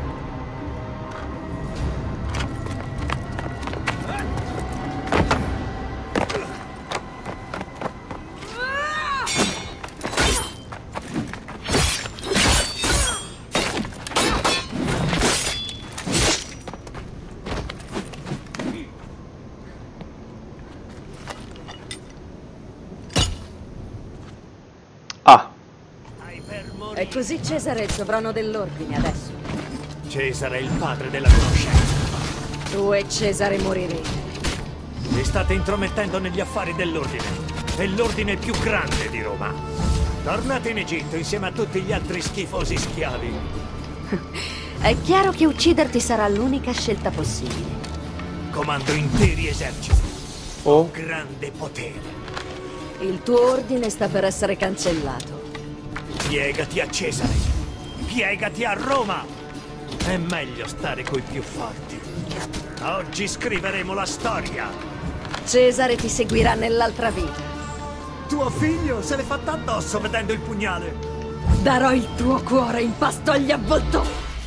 E così Cesare è il sovrano dell'ordine adesso. Cesare è il padre della conoscenza. Tu e Cesare morirete. Vi state intromettendo negli affari dell'ordine. È l'ordine più grande di Roma. Tornate in Egitto insieme a tutti gli altri schifosi schiavi. È chiaro che ucciderti sarà l'unica scelta possibile. Comando interi eserciti. Ho grande potere. Il tuo ordine sta per essere cancellato. Piegati a Cesare. Piegati a Roma. È meglio stare coi più forti. Oggi scriveremo la storia. Cesare ti seguirà nell'altra vita. Tuo figlio se l'è fatta addosso vedendo il pugnale. Darò il tuo cuore in pasto agli avvoltoi.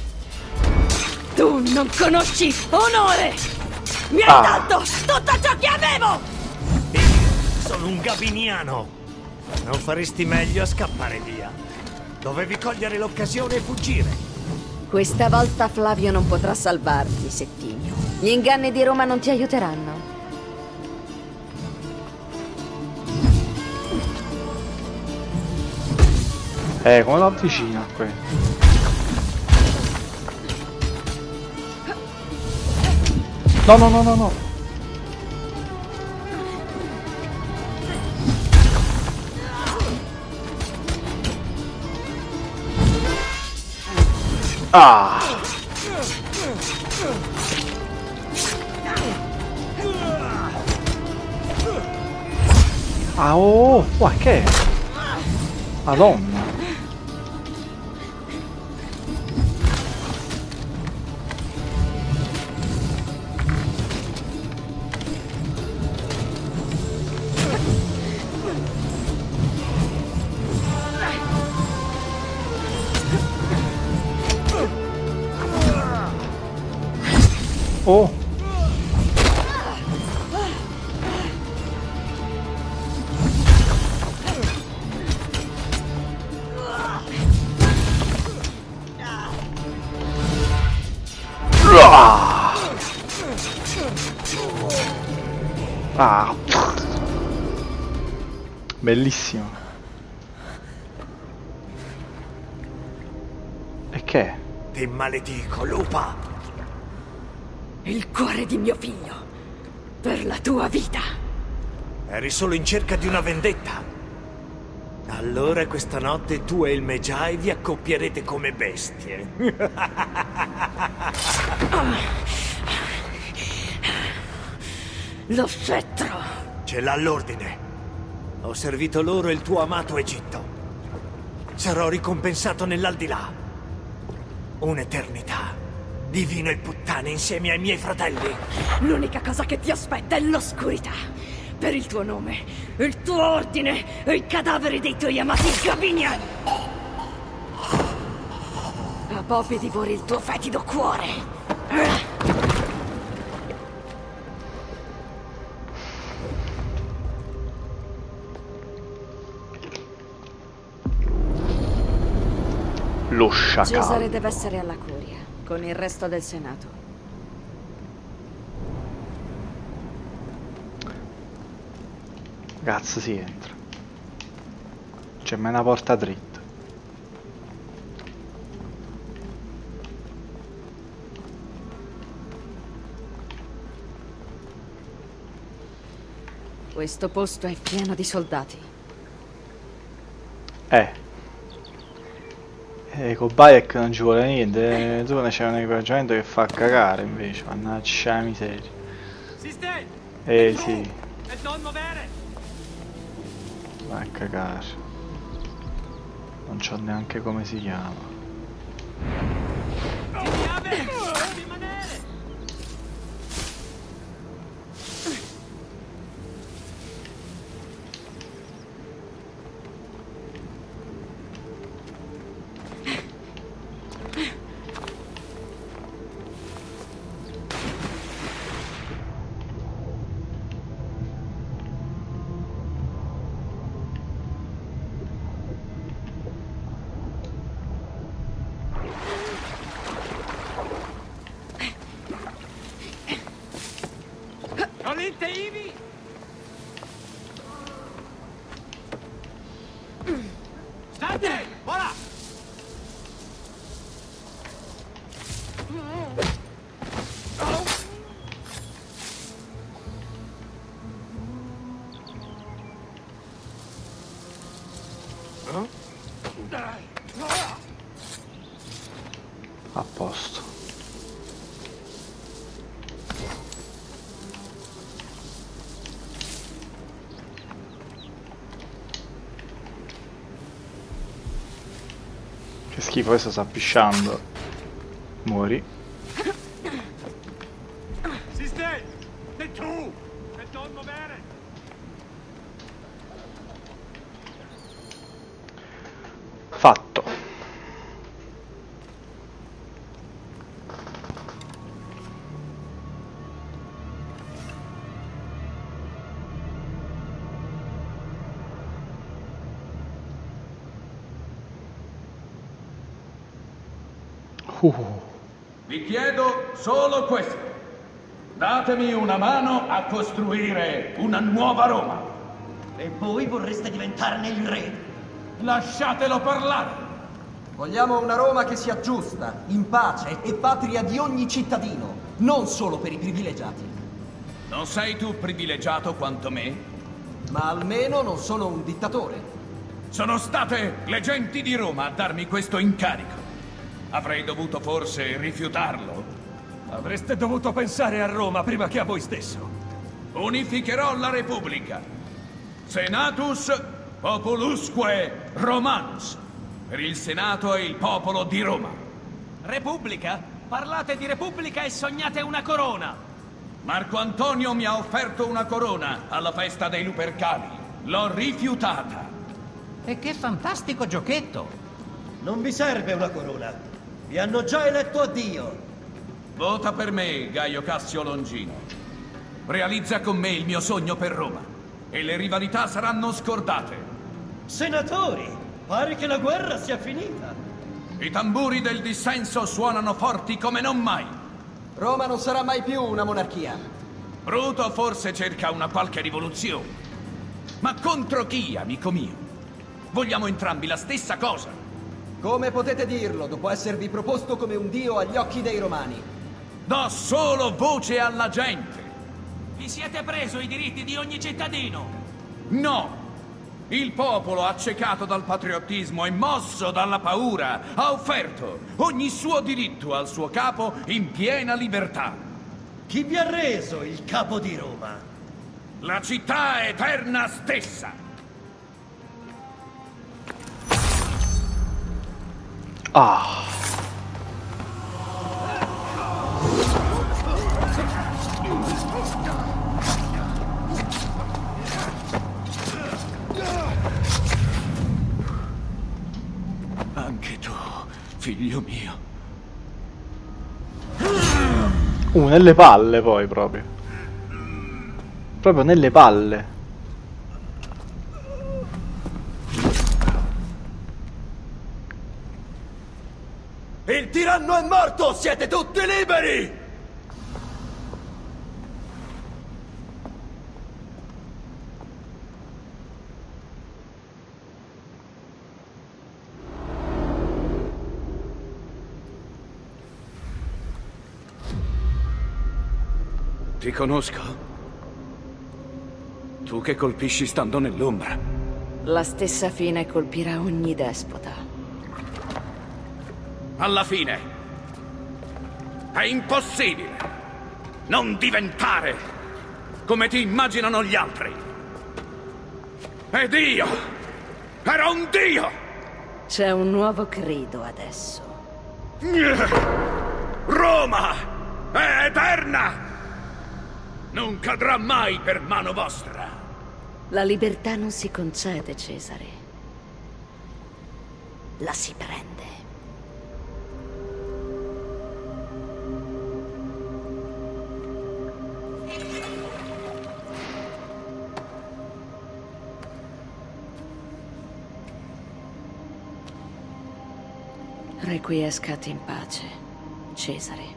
Tu non conosci onore. Mi hai dato tutto ciò che avevo. Sono un gabiniano. Non faresti meglio a scappare via. Dovevi cogliere l'occasione e fuggire. Questa volta Flavio non potrà salvarti, Settimio. Gli inganni di Roma non ti aiuteranno. Come lo avvicino a qui? No, no, no, no, no. Ah! Ah, oh! Qua che è? Madonna! Oh! Ah! Bellissimo. Che? Ti maledico, lupa! Il cuore di mio figlio. Per la tua vita. Eri solo in cerca di una vendetta. Allora questa notte tu e il Medjay vi accoppierete come bestie. Lo scettro. Ce l'ha l'ordine. Ho servito loro e il tuo amato Egitto. Sarò ricompensato nell'aldilà. Un'eternità. Divino e puttane insieme ai miei fratelli. L'unica cosa che ti aspetta è l'oscurità. Per il tuo nome, il tuo ordine e i cadaveri dei tuoi amati gabiniani. La Bobby divori il tuo fetido cuore. Lo sciacallo. Cesare deve essere alla curia, con il resto del Senato. Cazzo, si entra. C'è mai una porta dritta. Questo posto è pieno di soldati. Con Bayek non ci vuole niente. Tu ne c'è un equipaggiamento che fa cagare invece. Mannaggia la miseria. Sì. Va a cagare. Non so neanche come si chiama. A posto. Che schifo, questo sta pisciando. Muori. Fatto. Vi chiedo solo questo. Datemi una mano a costruire una nuova Roma. E voi vorreste diventarne il re? Lasciatelo parlare. Vogliamo una Roma che sia giusta, in pace e patria di ogni cittadino, non solo per i privilegiati. Non sei tu privilegiato quanto me? Ma almeno non sono un dittatore. Sono state le genti di Roma a darmi questo incarico. Avrei dovuto forse rifiutarlo? Avreste dovuto pensare a Roma prima che a voi stesso. Unificherò la Repubblica. Senatus Populusque Romanus. Per il Senato e il popolo di Roma. Repubblica? Parlate di Repubblica e sognate una corona. Marco Antonio mi ha offerto una corona alla festa dei Lupercali. L'ho rifiutata. E che fantastico giochetto! Non vi serve una corona. Vi hanno già eletto a Dio. Vota per me, Gaio Cassio Longino. Realizza con me il mio sogno per Roma. E le rivalità saranno scordate. Senatori, pare che la guerra sia finita. I tamburi del dissenso suonano forti come non mai. Roma non sarà mai più una monarchia. Bruto forse cerca una qualche rivoluzione. Ma contro chi, amico mio? Vogliamo entrambi la stessa cosa. Come potete dirlo dopo esservi proposto come un dio agli occhi dei romani? Do solo voce alla gente. Vi siete preso i diritti di ogni cittadino? No! Il popolo, accecato dal patriottismo e mosso dalla paura, ha offerto ogni suo diritto al suo capo in piena libertà. Chi vi ha reso il capo di Roma? La città eterna stessa. Ah. Anche tu, figlio mio. Nelle palle poi proprio. Proprio nelle palle. Il tiranno è morto! Siete tutti liberi! Ti conosco? Tu che colpisci stando nell'ombra. La stessa fine colpirà ogni despota. Alla fine è impossibile non diventare come ti immaginano gli altri. Ed io ero un dio! C'è un nuovo credo adesso. Roma è eterna! Non cadrà mai per mano vostra! La libertà non si concede, Cesare. La si prende. Requiescat in pace, Cesare.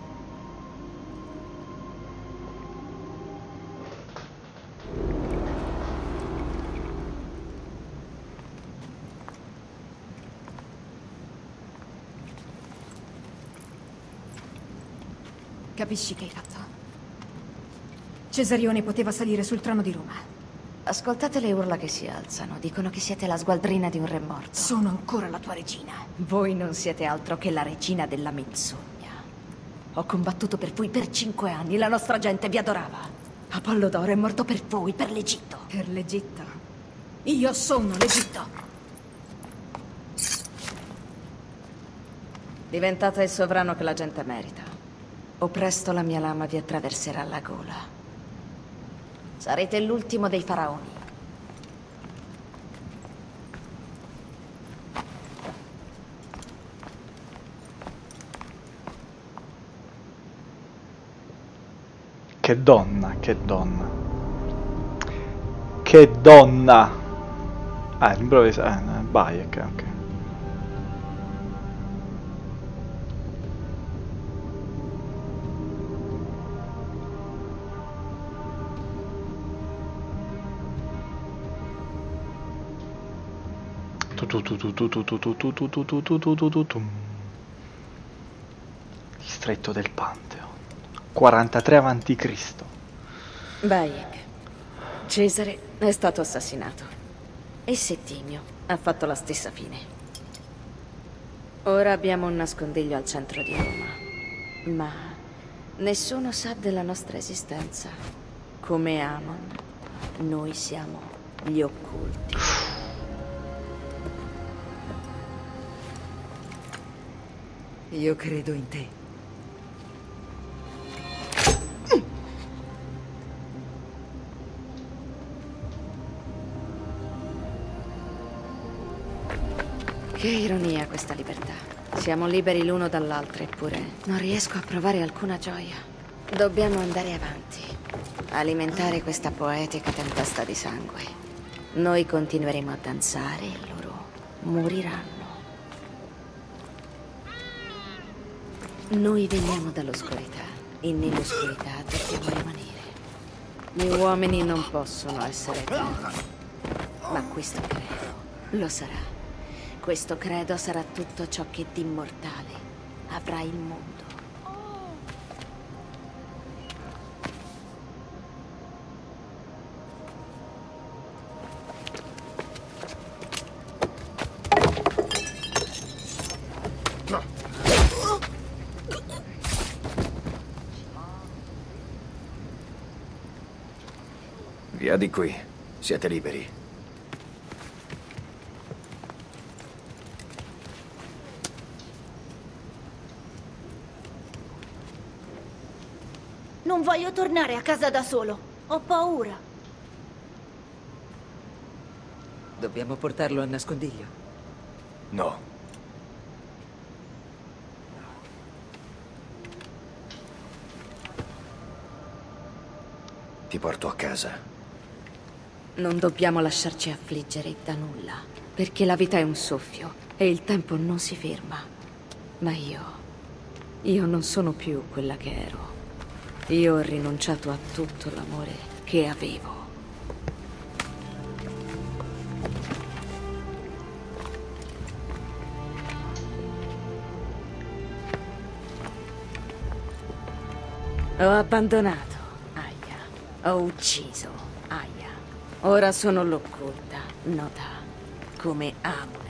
Capisci che hai fatto? Cesarione poteva salire sul trono di Roma. Ascoltate le urla che si alzano. Dicono che siete la sgualdrina di un re morto. Sono ancora la tua regina. Voi non siete altro che la regina della menzogna. Ho combattuto per voi per 5 anni. La nostra gente vi adorava. Apollodoro è morto per voi, per l'Egitto. Per l'Egitto? Io sono l'Egitto. Diventate il sovrano che la gente merita. O presto la mia lama vi attraverserà la gola. Sarete l'ultimo dei faraoni. Che donna, che donna. Che donna! Ah, l'improvvisazione. Bayek, ok. Il stretto del Pantheon. 43 avanti Cristo. Bayek. Cesare è stato assassinato. E Settimio ha fatto la stessa fine. Ora abbiamo un nascondiglio al centro di Roma. Ma nessuno sa della nostra esistenza. Come Amon, noi siamo gli occulti. Io credo in te. Che ironia questa libertà. Siamo liberi l'uno dall'altro, eppure non riesco a provare alcuna gioia. Dobbiamo andare avanti. Alimentare questa poetica tempesta di sangue. Noi continueremo a danzare e loro moriranno. Noi veniamo dall'oscurità e nell'oscurità dobbiamo rimanere. Gli uomini non possono essere eterni, ma questo credo lo sarà. Questo credo sarà tutto ciò che di immortale avrà il mondo. Via di qui. Siete liberi. Non voglio tornare a casa da solo. Ho paura. Dobbiamo portarlo a nascondiglio. No. Ti porto a casa. Non dobbiamo lasciarci affliggere da nulla, perché la vita è un soffio e il tempo non si ferma. Ma io non sono più quella che ero. Io ho rinunciato a tutto l'amore che avevo. Ho abbandonato Aya. Ho ucciso Aya. Ora sono l'occulta, nota come Amulet.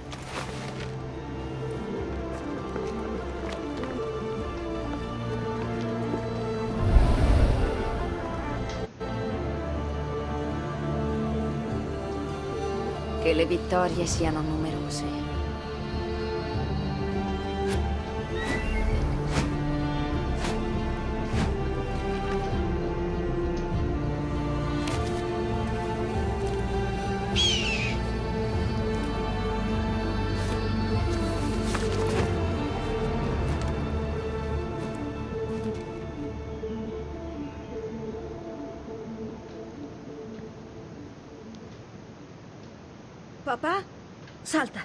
Che le vittorie siano numerose. Papà, salta.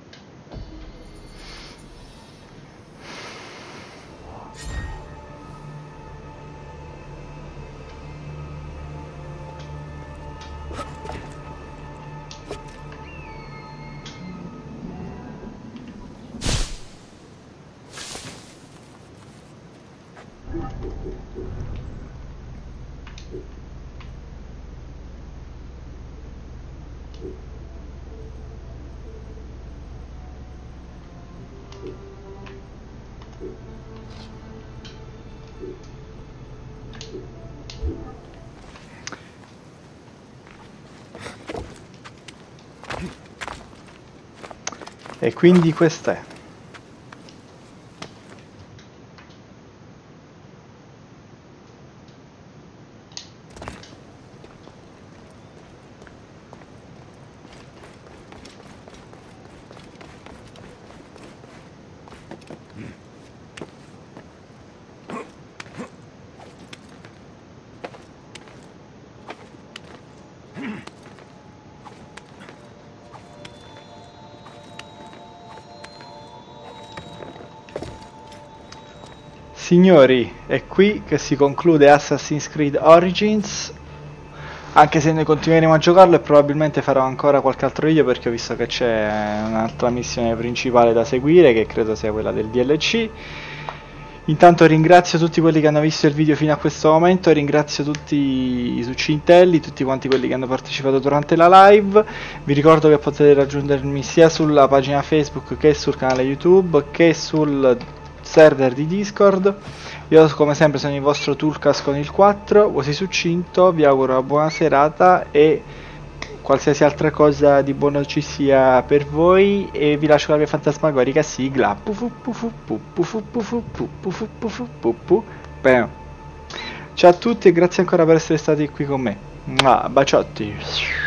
E quindi questa è. Signori, è qui che si conclude Assassin's Creed Origins, anche se noi continueremo a giocarlo e probabilmente farò ancora qualche altro video, perché ho visto che c'è un'altra missione principale da seguire, che credo sia quella del DLC. Intanto ringrazio tutti quelli che hanno visto il video fino a questo momento, ringrazio tutti i succintelli, tutti quanti quelli che hanno partecipato durante la live. Vi ricordo che potete raggiungermi sia sulla pagina Facebook che sul canale YouTube che sul server di Discord. Io come sempre sono il vostro Tulkas con il 4, così succinto, vi auguro una buona serata e qualsiasi altra cosa di buono ci sia per voi, e vi lascio la mia fantasmagorica sigla. Ciao a tutti e grazie ancora per essere stati qui con me. Baciotti.